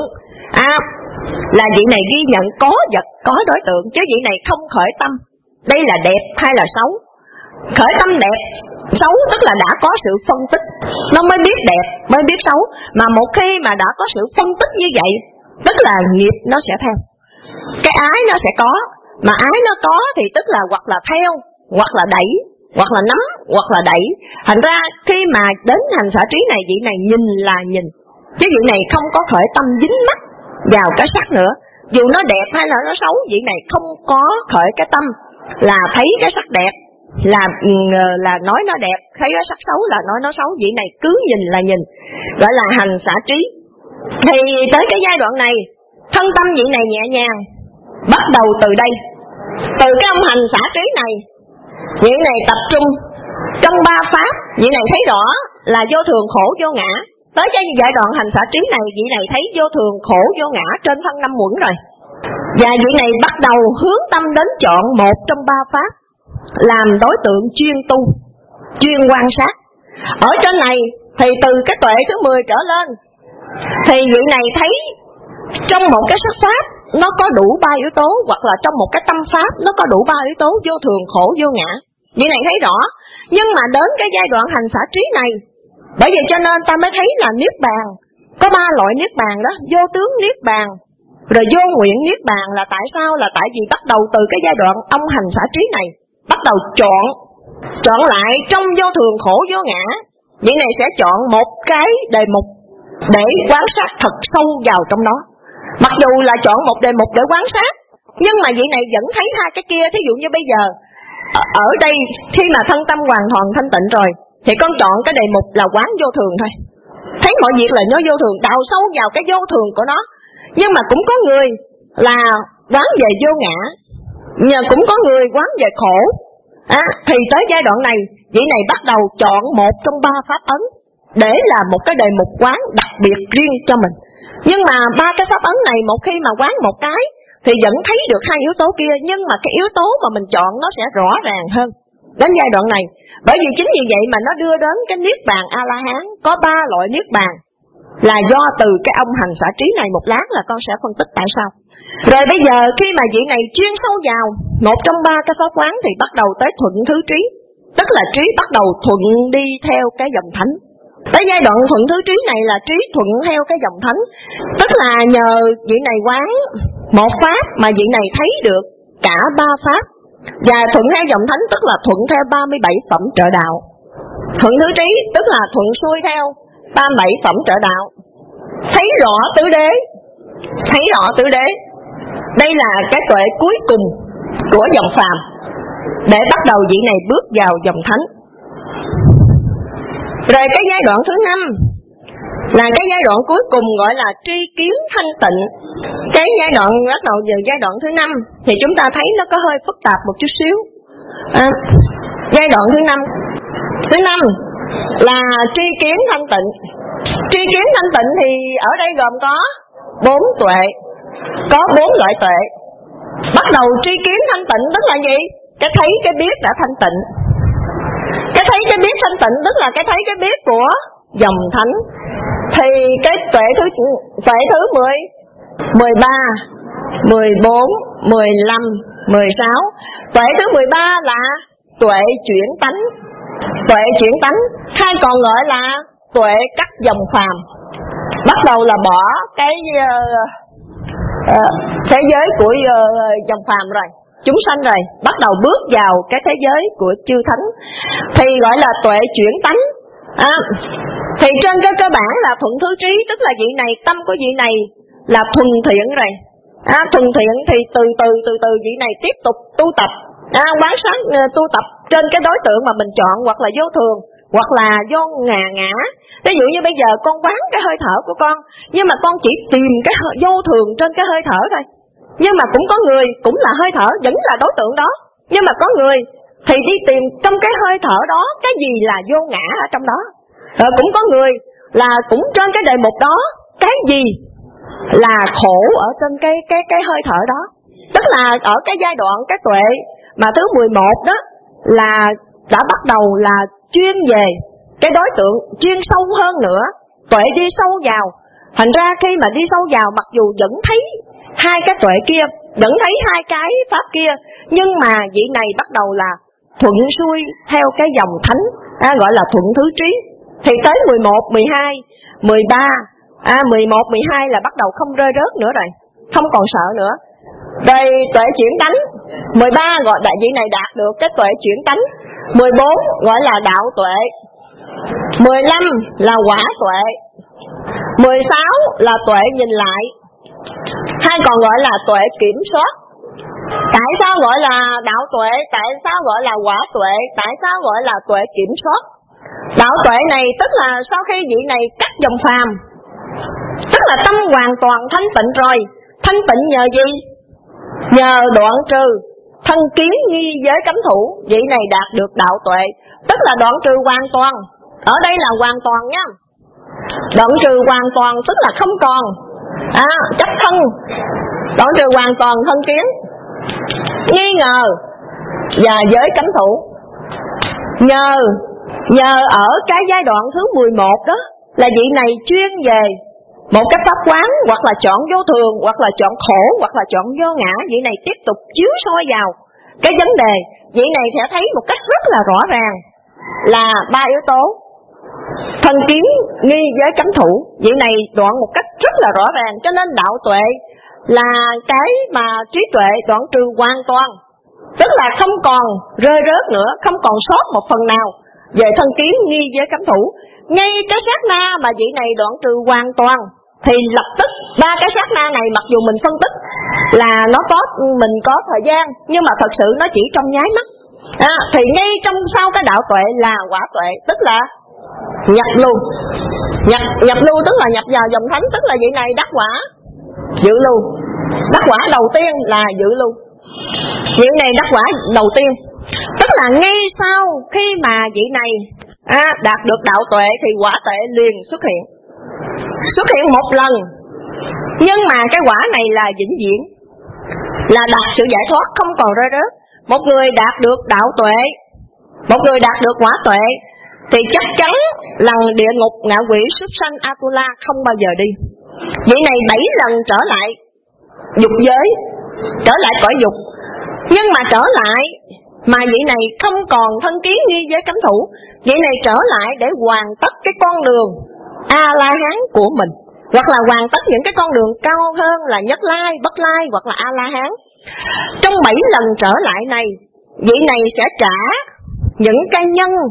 là vị này ghi nhận có vật, có đối tượng, chứ vị này không khởi tâm đây là đẹp hay là xấu. Khởi tâm đẹp, xấu tức là đã có sự phân tích, nó mới biết đẹp, mới biết xấu. Mà một khi mà đã có sự phân tích như vậy, tức là nghiệp nó sẽ theo. Cái ái nó sẽ có, mà ái nó có thì tức là hoặc là theo, hoặc là đẩy, hoặc là nắm, hoặc là đẩy. Thành ra khi mà đến hành xả trí này, vị này nhìn là nhìn, chứ vị này không có khởi tâm dính mắc vào cái sắc nữa. Dù nó đẹp hay là nó xấu, vị này không có khởi cái tâm là thấy cái sắc đẹp là nói nó đẹp, thấy cái sắc xấu là nói nó xấu. Vị này cứ nhìn là nhìn, gọi là hành xả trí. Thì tới cái giai đoạn này, thân tâm vị này nhẹ nhàng. Bắt đầu từ đây, từ cái ông hành xả trí này, vị này tập trung trong ba pháp. Vị này thấy rõ là vô thường khổ vô ngã. Tới cái giai đoạn hành xả trí này, vị này thấy vô thường khổ vô ngã trên thân năm uẩn rồi. Và vị này bắt đầu hướng tâm đến chọn một trong ba pháp làm đối tượng chuyên tu, chuyên quan sát. Ở trên này thì từ cái tuệ thứ 10 trở lên, thì vị này thấy trong một cái sắc pháp nó có đủ 3 yếu tố, hoặc là trong một cái tâm pháp nó có đủ 3 yếu tố vô thường khổ vô ngã. Vị này thấy rõ. Nhưng mà đến cái giai đoạn hành xả trí này, bởi vì cho nên ta mới thấy là niết bàn có 3 loại niết bàn đó: vô tướng niết bàn, rồi vô nguyện niết bàn. Là tại sao? Là tại vì bắt đầu từ cái giai đoạn ông hành xả trí này, bắt đầu chọn lại trong vô thường khổ vô ngã. Vị này sẽ chọn một cái đề mục để quan sát thật sâu vào trong đó. Mặc dù là chọn một đề mục để quan sát, nhưng mà vị này vẫn thấy hai cái kia. Thí dụ như bây giờ ở đây khi mà thân tâm hoàn toàn thanh tịnh rồi, thì con chọn cái đề mục là quán vô thường thôi. Thấy mọi việc là nó vô thường, đào sâu vào cái vô thường của nó. Nhưng mà cũng có người là quán về vô ngã, nhờ cũng có người quán về khổ. Thì tới giai đoạn này, vị này bắt đầu chọn một trong 3 pháp ấn để là một cái đề mục quán đặc biệt riêng cho mình. Nhưng mà 3 cái pháp ấn này, một khi mà quán một cái thì vẫn thấy được 2 yếu tố kia, nhưng mà cái yếu tố mà mình chọn nó sẽ rõ ràng hơn đến giai đoạn này. Bởi vì chính vì vậy mà nó đưa đến cái niết bàn A-la-hán. Có 3 loại niết bàn là do từ cái ông hành xả trí này. Một lát là con sẽ phân tích tại sao. Rồi bây giờ khi mà vị này chuyên sâu vào một trong 3 cái pháp quán thì bắt đầu tới thuận thứ trí. Tức là trí bắt đầu thuận đi theo cái dòng thánh. Tới giai đoạn thuận thứ trí này là trí thuận theo cái dòng thánh. Tức là nhờ vị này quán một pháp mà vị này thấy được cả 3 pháp. Và thuận theo dòng thánh tức là thuận theo 37 phẩm trợ đạo. Thuận thứ trí tức là thuận xuôi theo tam bảy phẩm trợ đạo, thấy rõ tứ đế, thấy rõ tứ đế. Đây là cái tuệ cuối cùng của dòng phàm, để bắt đầu vị này bước vào dòng thánh. Rồi cái giai đoạn thứ 5 là cái giai đoạn cuối cùng gọi là tri kiến thanh tịnh. Cái giai đoạn bắt đầu từ giai đoạn thứ 5 thì chúng ta thấy nó có hơi phức tạp một chút xíu. Giai đoạn thứ 5 là tri kiến thanh tịnh. Tri kiến thanh tịnh thì ở đây gồm có 4 tuệ, có 4 loại tuệ. Bắt đầu tri kiến thanh tịnh tức là gì? Cái thấy cái biết đã thanh tịnh. Cái thấy cái biết thanh tịnh tức là cái thấy cái biết của dòng thánh. Thì cái tuệ thứ 10, 13, 14, 15, 16. Tuệ thứ 13 là tuệ chuyển tánh. Tuệ chuyển tánh hay còn gọi là tuệ cắt dòng phàm. Bắt đầu là bỏ cái thế giới của dòng phàm rồi, chúng sanh rồi, bắt đầu bước vào cái thế giới của chư thánh, thì gọi là tuệ chuyển tánh. Thì trên cái cơ bản là thuận thứ trí, tức là vị này, tâm của vị này là thuần thiện rồi. Thuần thiện thì từ từ vị này tiếp tục tu tập, quán sát tu tập trên cái đối tượng mà mình chọn, hoặc là vô thường, hoặc là do ngã. Ví dụ như bây giờ con quán cái hơi thở của con, nhưng mà con chỉ tìm cái vô thường trên cái hơi thở thôi. Nhưng mà cũng có người cũng là hơi thở, vẫn là đối tượng đó. Nhưng mà có người thì đi tìm trong cái hơi thở đó cái gì là vô ngã ở trong đó. Rồi cũng có người là cũng trên cái đề mục đó cái gì là khổ ở trên cái hơi thở đó. Tức là ở cái giai đoạn cái tuệ mà thứ 11 đó là đã bắt đầu là chuyên về cái đối tượng, chuyên sâu hơn nữa, tuệ đi sâu vào. Thành ra khi mà đi sâu vào, mặc dù vẫn thấy hai cái tuệ kia, vẫn thấy hai cái pháp kia, nhưng mà vị này bắt đầu là thuận xuôi theo cái dòng thánh, gọi là thuận thứ trí. Thì tới 11, 12, 13, 11, 12 là bắt đầu không rơi rớt nữa rồi, không còn sợ nữa. Đây tuệ chuyển tánh. 13 gọi đại vị này đạt được cái tuệ chuyển tánh. 14 gọi là đạo tuệ. 15 là quả tuệ. 16 là tuệ nhìn lại, hay còn gọi là tuệ kiểm soát. Tại sao gọi là đạo tuệ? Tại sao gọi là quả tuệ? Tại sao gọi là tuệ kiểm soát? Đạo tuệ này tức là sau khi vị này cắt dòng phàm, tức là tâm hoàn toàn thanh tịnh rồi. Thanh tịnh nhờ gì? Nhờ đoạn trừ thân kiến nghi giới cấm thủ, vị này đạt được đạo tuệ. Tức là đoạn trừ hoàn toàn. Ở đây là hoàn toàn nhá. Đoạn trừ hoàn toàn tức là không còn chấp thân. Đoạn trừ hoàn toàn thân kiến, nghi ngờ và giới cấm thủ. Nhờ ở cái giai đoạn thứ 11 đó là vị này chuyên về một cái pháp quán, hoặc là chọn vô thường, hoặc là chọn khổ, hoặc là chọn vô ngã. Vị này tiếp tục chiếu soi vào cái vấn đề. Vị này sẽ thấy một cách rất là rõ ràng là 3 yếu tố: thân kiến, nghi, giới cấm thủ. Vị này đoạn một cách rất là rõ ràng. Cho nên đạo tuệ là cái mà trí tuệ đoạn trừ hoàn toàn, tức là không còn rơi rớt nữa, không còn sót một phần nào về thân kiến, nghi, giới cấm thủ. Ngay cái sát na mà vị này đoạn trừ hoàn toàn thì lập tức 3 cái sát na này, mặc dù mình phân tích là nó có, mình có thời gian, nhưng mà thật sự nó chỉ trong nháy mắt. Thì ngay trong sau cái đạo tuệ là quả tuệ, tức là nhập lưu. Nhập lưu tức là nhập vào dòng thánh, tức là vị này đắc quả dự lưu. Đắc quả đầu tiên là dự lưu. Vị này đắc quả đầu tiên, tức là ngay sau khi mà vị này đạt được đạo tuệ thì quả tuệ liền xuất hiện một lần. Nhưng mà cái quả này là vĩnh viễn, là đạt sự giải thoát, không còn rơi rớt. Một người đạt được đạo tuệ, một người đạt được quả tuệ thì chắc chắn lần địa ngục, ngạ quỷ, súc sanh, Atula không bao giờ đi. Vị này 7 lần trở lại dục giới, trở lại cõi dục. Nhưng mà trở lại mà vị này không còn thân kiến nghi giới cấm thủ. Vị này trở lại để hoàn tất cái con đường A-la-hán của mình, hoặc là hoàn tất những cái con đường cao hơn là Nhất Lai, Bất Lai hoặc là A-la-hán. Trong 7 lần trở lại này, vị này sẽ trả những cái nhân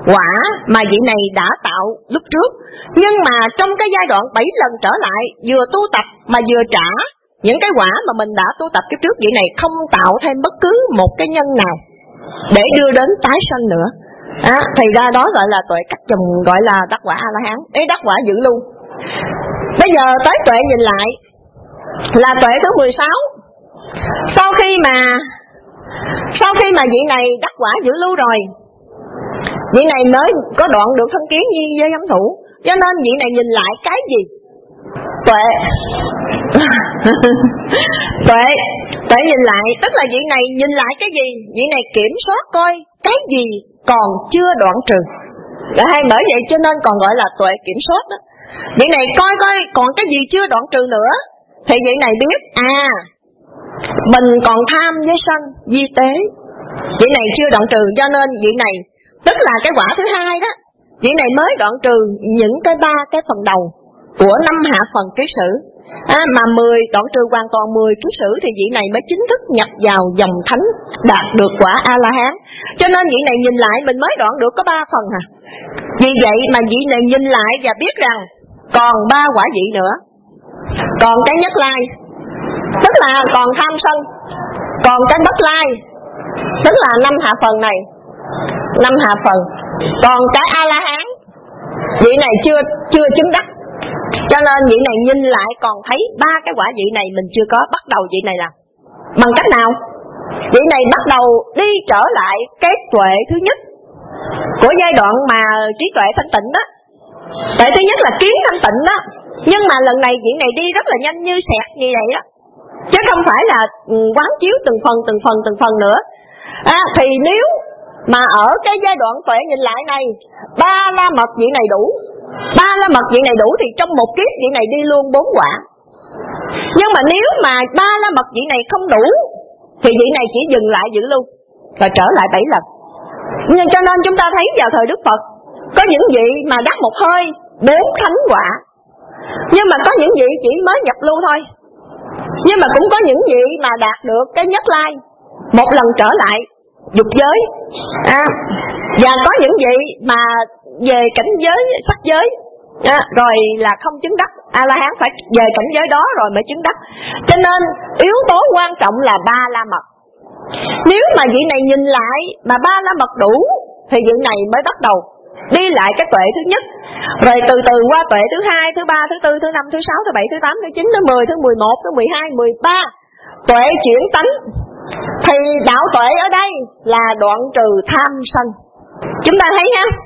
quả mà vị này đã tạo lúc trước. Nhưng mà trong cái giai đoạn 7 lần trở lại, vừa tu tập mà vừa trả những cái quả mà mình đã tu tập kiếp trước, vị này không tạo thêm bất cứ một cái nhân nào để đưa đến tái sanh nữa. Thì ra đó gọi là tuệ cách trùng, gọi là đắc quả A-la-hán, đắc quả dự lưu. Bây giờ tới tuệ nhìn lại là tuệ thứ 16. Sau khi mà vị này đắc quả dự lưu rồi, vị này mới có đoạn được thân kiến với giám thủ, cho nên vị này nhìn lại cái gì? Tuệ. Tuệ nhìn lại, tức là vị này nhìn lại cái gì? Vị này kiểm soát coi cái gì còn chưa đoạn trừ. Hay bởi vậy cho nên còn gọi là tuệ kiểm soát đó. Vị này coi còn cái gì chưa đoạn trừ nữa, thì vị này biết mình còn tham với sân vi tế, vị này chưa đoạn trừ, cho nên vị này tức là cái quả thứ hai đó, vị này mới đoạn trừ những cái 3 cái phần đầu của 5 hạ phần kiết sử. Mà 10 đoạn trừ hoàn toàn 10 kiết sử thì vị này mới chính thức nhập vào dòng thánh, đạt được quả A-la-hán. Cho nên vị này nhìn lại mình mới đoạn được có 3 phần à. Vì vậy mà vị này nhìn lại và biết rằng còn 3 quả vị nữa. Còn cái nhất lai, tức là còn tham sân. Còn cái bất lai, tức là 5 hạ phần này, 5 hạ phần. Còn cái A-la-hán, vị này chưa chứng đắc. Cho nên vị này nhìn lại còn thấy 3 cái quả vị này mình chưa có. Bắt đầu vị này là bằng cách nào? Vị này bắt đầu đi trở lại cái tuệ thứ nhất của giai đoạn mà trí tuệ thanh tịnh đó. Tuệ thứ nhất là kiến thanh tịnh đó. Nhưng mà lần này vị này đi rất là nhanh như xẹt như vậy đó, chứ không phải là quán chiếu từng phần nữa. Thì nếu mà ở cái giai đoạn tuệ nhìn lại này, 3 la mật vị này đủ, 3 la mật vị này đủ thì trong một kiếp vị này đi luôn 4 quả. Nhưng mà nếu mà 3 la mật vị này không đủ thì vị này chỉ dừng lại giữ lưu và trở lại 7 lần. Nhưng cho nên chúng ta thấy vào thời Đức Phật có những vị mà đắc một hơi 4 thánh quả, nhưng mà có những vị chỉ mới nhập lưu thôi. Nhưng mà cũng có những vị mà đạt được cái nhất lai, một lần trở lại dục giới. Và có những vị mà về cảnh giới sắc giới rồi là không chứng đắc A-la-hán, phải về cảnh giới đó rồi mới chứng đắc. Cho nên yếu tố quan trọng là 3 la mật. Nếu mà vị này nhìn lại mà 3 la mật đủ thì vị này mới bắt đầu đi lại cái tuệ thứ nhất, rồi từ từ qua tuệ thứ 2, thứ 3, thứ 4, thứ 5, thứ 6, thứ 7, thứ 8, thứ 9, thứ 10, thứ 11, thứ 12, 13. Tuệ chuyển tánh. Thì đạo tuệ ở đây là đoạn trừ tham sân. Chúng ta thấy ha,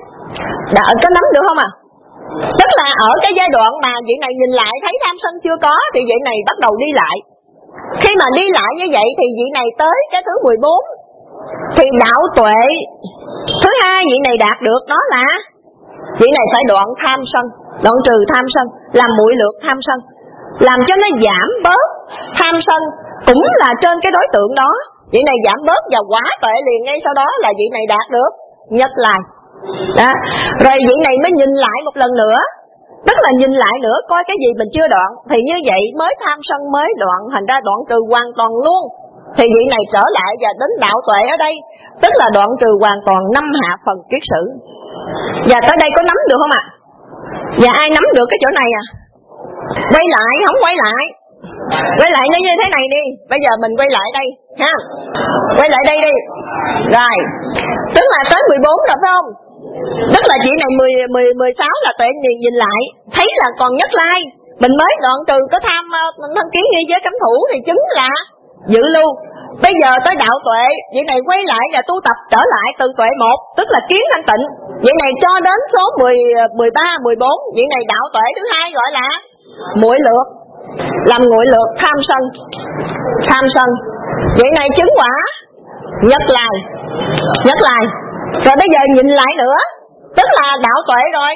có nắm được không Tức là ở cái giai đoạn mà vị này nhìn lại thấy tham sân chưa có thì vị này bắt đầu đi lại. Khi mà đi lại như vậy thì vị này tới cái thứ 14 thì đạo tuệ thứ hai vị này đạt được, đó là vị này phải đoạn tham sân, đoạn trừ tham sân, làm muội lược tham sân, làm cho nó giảm bớt tham sân, cũng là trên cái đối tượng đó. Vị này giảm bớt và quả tuệ liền ngay sau đó là vị này đạt được nhất lai đó. Rồi vị này mới nhìn lại một lần nữa, tức là nhìn lại nữa coi cái gì mình chưa đoạn, thì như vậy mới tham sân mới đoạn, thành ra đoạn trừ hoàn toàn luôn. Thì vị này trở lại và đến đạo tuệ ở đây, tức là đoạn trừ hoàn toàn 5 hạ phần kiết sử. Và tới đây có nắm được không Và ai nắm được cái chỗ này Quay lại, không quay lại. Quay lại nó như thế này đi. Bây giờ mình quay lại đây ha. Quay lại đây đi. Rồi, tức là tới 14 rồi phải không? Tức là chị này 16 là tuệ nhìn lại, thấy là còn nhất lai, mình mới đoạn trừ có tham thân kiến nghi giới cấm thủ thì chứng là dự lưu. Bây giờ tới đạo tuệ, vị này quay lại và tu tập trở lại từ tuệ 1, tức là kiến thanh tịnh. Vị này cho đến số 13, 14, vị này đạo tuệ thứ hai gọi là muội lược, làm nguội lược tham sân. Tham sân, vị này chứng quả nhất lai. Nhất lai. Rồi bây giờ nhìn lại nữa, tức là đạo tuệ rồi.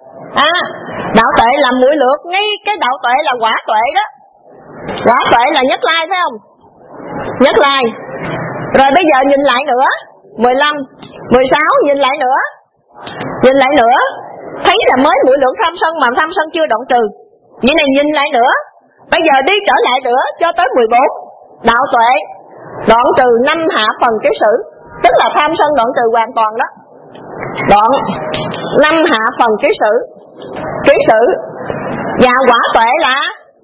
Đạo tuệ làm muội lược, ngay cái đạo tuệ là quả tuệ đó. Quả tuệ là nhất lai phải không? Nhất lai. Rồi bây giờ nhìn lại nữa, 15, 16 nhìn lại nữa. Nhìn lại nữa, thấy là mới muội lược tham sân mà tham sân chưa đoạn trừ. Vậy này nhìn lại nữa, bây giờ đi trở lại nữa cho tới 14. Đạo tuệ đoạn trừ 5 hạ phần kiết sử, tức là tham sân đoạn trừ hoàn toàn đó. Đoạn năm hạ phần ký sử. Và quả tuệ là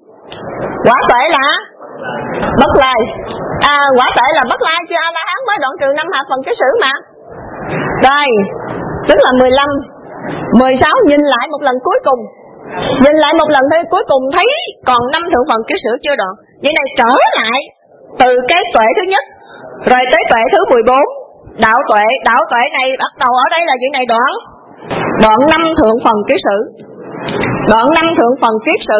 Bất Lai. Quả tuệ là Bất Lai chứ A-la-hán mới đoạn trừ năm hạ phần ký sử mà. Rồi, tức là 15, 16 nhìn lại một lần cuối cùng. Nhìn lại một lần cuối cùng thấy còn 5 thượng phần ký sử chưa đoạn. Vậy này trở lại từ cái tuệ thứ nhất rồi tới tuệ thứ 14. Đạo tuệ này bắt đầu ở đây là chuyện này đoạn 5 thượng phần ký sử. Đoạn 5 thượng phần ký sử.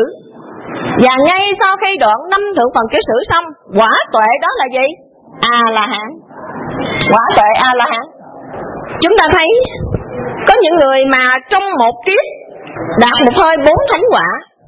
Và ngay sau khi đoạn 5 thượng phần ký sử xong, quả tuệ đó là gì? A-la-hán. Quả tuệ A-la-hán. Chúng ta thấy có những người mà trong một kiếp đạt một hơi 4 thánh quả.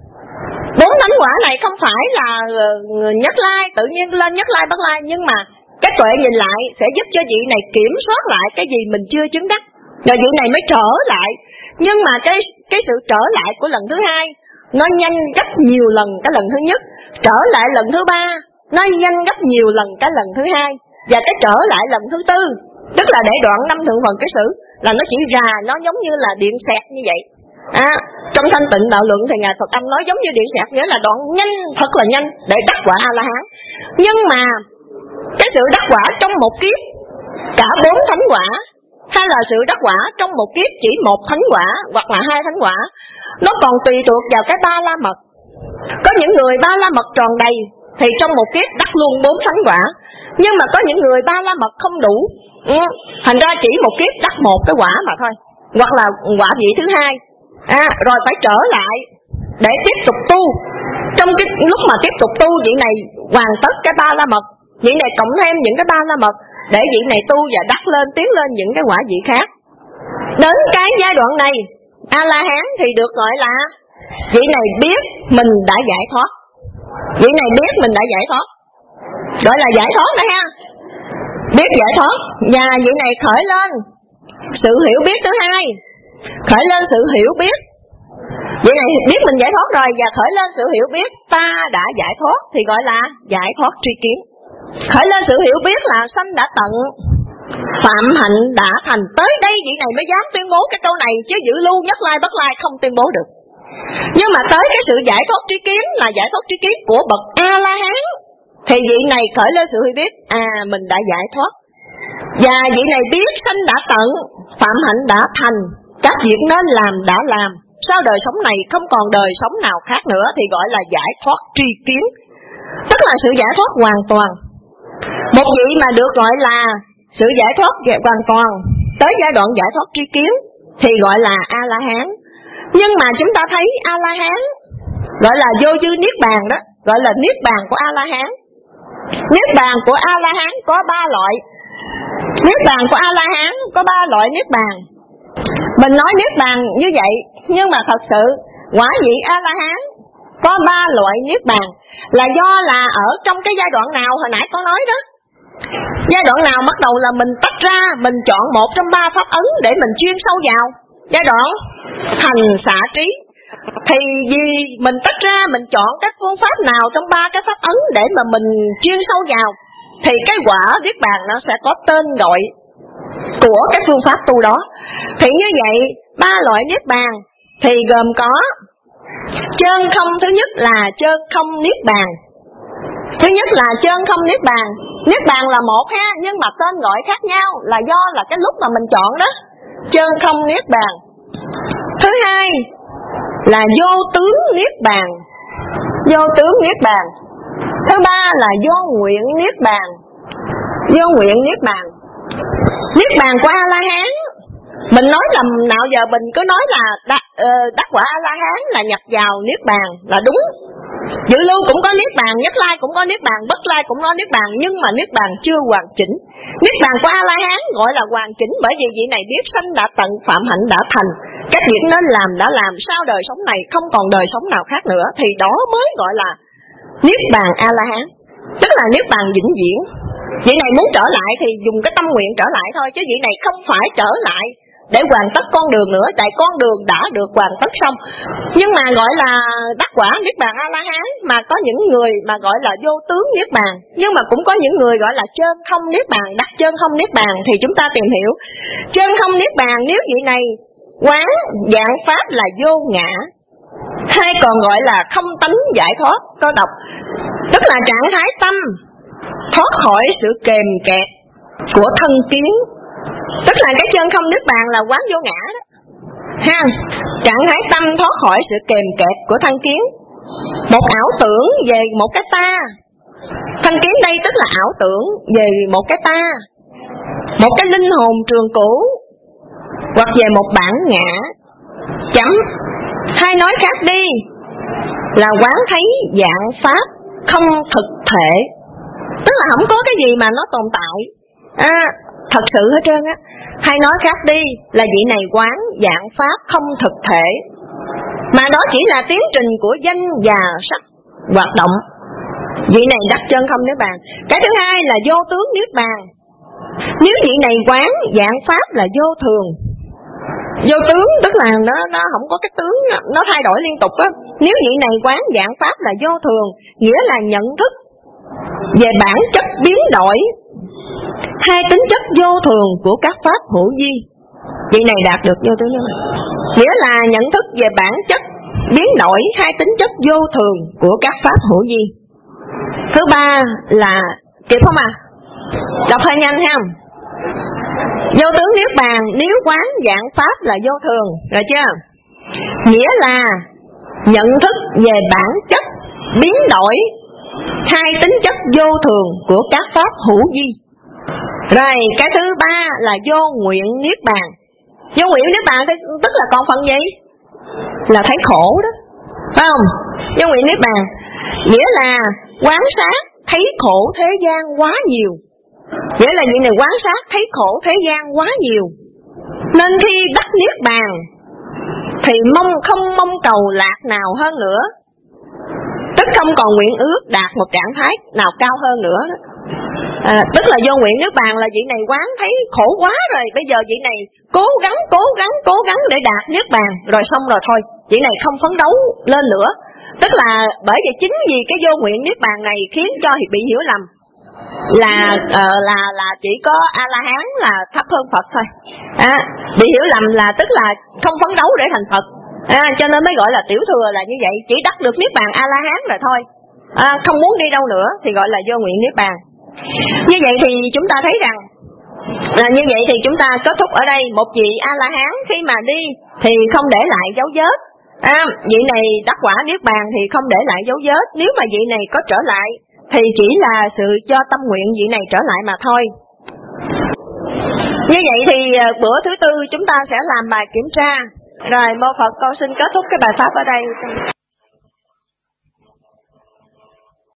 4 thánh quả này không phải là Nhất Lai tự nhiên lên Nhất Lai Bất Lai, nhưng mà cái tuệ nhìn lại sẽ giúp cho vị này kiểm soát lại cái gì mình chưa chứng đắc, rồi vị này mới trở lại. Nhưng mà cái sự trở lại của lần thứ hai nó nhanh gấp nhiều lần cái lần thứ nhất, trở lại lần thứ ba nó nhanh gấp nhiều lần cái lần thứ hai, và cái trở lại lần thứ tư, tức là để đoạn 5 thượng phần ký sử là nó chỉ ra, nó giống như là điện xẹt như vậy. Trong Thanh Tịnh Đạo Luận thì Ngài Phật Âm nói giống như điện xẹt, nghĩa là đoạn nhanh, thật là nhanh để đắc quả A-la-hán. Nhưng mà cái sự đắc quả trong một kiếp cả 4 thánh quả, hay là sự đắc quả trong một kiếp chỉ 1 thánh quả hoặc là 2 thánh quả, nó còn tùy thuộc vào cái ba la mật. Có những người ba la mật tròn đầy thì trong một kiếp đắc luôn 4 thánh quả, nhưng mà có những người ba la mật không đủ, thành ra chỉ một kiếp đắc 1 cái quả mà thôi, hoặc là quả vị thứ hai, rồi phải trở lại để tiếp tục tu. Trong cái lúc mà tiếp tục tu, vị này hoàn tất cái ba la mật, vị này cộng thêm những cái ba la mật để vị này tu và đắc lên, tiến lên những cái quả vị khác. Đến cái giai đoạn này, A-la-hán thì được gọi là vị này biết mình đã giải thoát. Vị này biết mình đã giải thoát, gọi là giải thoát đó ha. Biết giải thoát, và vị này khởi lên sự hiểu biết thứ hai, khởi lên sự hiểu biết. Vị này biết mình giải thoát rồi và khởi lên sự hiểu biết ta đã giải thoát thì gọi là giải thoát tri kiến. Khởi lên sự hiểu biết là sanh đã tận, phạm hạnh đã thành. Tới đây vị này mới dám tuyên bố cái câu này, chứ giữ lưu Nhất Lai Bất Lai không tuyên bố được. Nhưng mà tới cái sự giải thoát tri kiến là giải thoát tri kiến của bậc A-la-hán thì vị này khởi lên sự hiểu biết mình đã giải thoát, và vị này biết sanh đã tận, phạm hạnh đã thành, các việc nên làm đã làm, sau đời sống này không còn đời sống nào khác nữa thì gọi là giải thoát tri kiến, tức là sự giải thoát hoàn toàn. Một vị mà được gọi là sự giải thoát hoàn toàn tới giai đoạn giải thoát tri kiến thì gọi là A-la-hán. Nhưng mà chúng ta thấy A-la-hán gọi là vô dư niết bàn đó, gọi là niết bàn của A-la-hán. Niết bàn của A-la-hán có 3 loại. Niết bàn của A-la-hán có 3 loại niết bàn. Mình nói niết bàn như vậy, nhưng mà thật sự quả vị A-la-hán có 3 loại niết bàn là do là ở trong cái giai đoạn nào hồi nãy có nói đó. Giai đoạn nào bắt đầu là mình tách ra, mình chọn một trong 3 pháp ấn để mình chuyên sâu vào. Giai đoạn hành xạ trí thì vì mình tách ra, mình chọn các phương pháp nào trong 3 cái pháp ấn để mà mình chuyên sâu vào thì cái quả niết bàn nó sẽ có tên gọi của cái phương pháp tu đó. Thì như vậy 3 loại niết bàn thì gồm có chân không. Thứ nhất là chân không niết bàn. Thứ nhất là chân không niết bàn. Niết bàn là một ha, nhưng mà tên gọi khác nhau là do là cái lúc mà mình chọn đó. Chân không niết bàn. Thứ hai là vô tướng niết bàn. Vô tướng niết bàn. Thứ ba là vô nguyện niết bàn. Vô nguyện niết bàn. Niết bàn của A-la-hán, mình nói lầm nào giờ mình cứ nói là đắc quả A-la-hán là nhập vào niết bàn là đúng. Dự lưu cũng có niết bàn, Nhất Lai cũng có niết bàn, Bất Lai cũng có niết bàn, nhưng mà niết bàn chưa hoàn chỉnh. Niết bàn của A-la-hán gọi là hoàn chỉnh bởi vì vị này biết sanh đã tận, phạm hạnh đã thành, các việc nên làm đã làm, sau đời sống này không còn đời sống nào khác nữa thì đó mới gọi là niết bàn A-la-hán, tức là niết bàn vĩnh viễn. Vị này muốn trở lại thì dùng cái tâm nguyện trở lại thôi, chứ vị này không phải trở lại để hoàn tất con đường nữa, tại con đường đã được hoàn tất xong. Nhưng mà gọi là đắc quả niết bàn A-la-hán, mà có những người mà gọi là vô tướng niết bàn, nhưng mà cũng có những người gọi là chân không niết bàn, đắc chân không niết bàn. Thì chúng ta tìm hiểu chân không niết bàn, nếu vị này quán dạng pháp là vô ngã, hay còn gọi là không tánh giải thoát, có đọc, tức là trạng thái tâm thoát khỏi sự kềm kẹp của thân kiến. Tức là cái chân không niết bàn là quán vô ngã đó ha, trạng thái tâm thoát khỏi sự kềm kẹp của thân kiến. Một ảo tưởng về một cái ta, thân kiến đây tức là ảo tưởng về một cái ta, một cái linh hồn trường cũ, hoặc về một bản ngã. Chấm. Hay nói khác đi là quán thấy dạng pháp không thực thể, tức là không có cái gì mà nó tồn tại thật sự hết trơn á. Hay nói khác đi là vị này quán dạng pháp không thực thể, mà đó chỉ là tiến trình của danh và sắc hoạt động. Vị này đắc chân không niết bàn. Cái thứ hai là vô tướng niết bàn. Nếu vị này quán dạng pháp là vô thường, vô tướng tức là nó không có cái tướng, nó thay đổi liên tục á. Nếu vị này quán dạng pháp là vô thường, nghĩa là nhận thức về bản chất biến đổi, hai tính chất vô thường của các pháp hữu vi. Vị này đạt được vô tướng niết bàn, nghĩa là nhận thức về bản chất biến đổi, hai tính chất vô thường của các pháp hữu vi. Thứ ba là, kịp không à? Đọc hơi nhanh ha. Vô tướng niết bàn nếu quán dạng pháp là vô thường, rồi chưa? Nghĩa là nhận thức về bản chất biến đổi, hai tính chất vô thường của các pháp hữu vi. Rồi cái thứ ba là vô nguyện niết bàn. Vô nguyện niết bàn tức là còn phần gì? Là thấy khổ đó, phải không? Vô nguyện niết bàn nghĩa là quán sát thấy khổ thế gian quá nhiều, nghĩa là vị này quán sát thấy khổ thế gian quá nhiều, nên khi đắc niết bàn thì không mong cầu lạc nào hơn nữa, tức không còn nguyện ước đạt một trạng thái nào cao hơn nữa đó. Tức là vô nguyện niết bàn là vị này quán thấy khổ quá rồi, bây giờ vị này cố gắng để đạt niết bàn, rồi xong rồi thôi, vị này không phấn đấu lên nữa. Tức là bởi vì chính vì cái vô nguyện niết bàn này khiến cho bị hiểu lầm là chỉ có A-la-hán là thấp hơn Phật thôi. Bị hiểu lầm là tức là không phấn đấu để thành Phật, cho nên mới gọi là tiểu thừa là như vậy, chỉ đắc được niết bàn A-la-hán rồi thôi, không muốn đi đâu nữa thì gọi là vô nguyện niết bàn. Như vậy thì chúng ta thấy rằng như vậy thì chúng ta kết thúc ở đây. Một vị A-la-hán khi mà đi thì không để lại dấu vết. Vị này đắc quả niết bàn thì không để lại dấu vết. Nếu mà vị này có trở lại thì chỉ là sự cho tâm nguyện vị này trở lại mà thôi. Như vậy thì bữa thứ tư chúng ta sẽ làm bài kiểm tra. Rồi mô Phật con xin kết thúc cái bài pháp ở đây.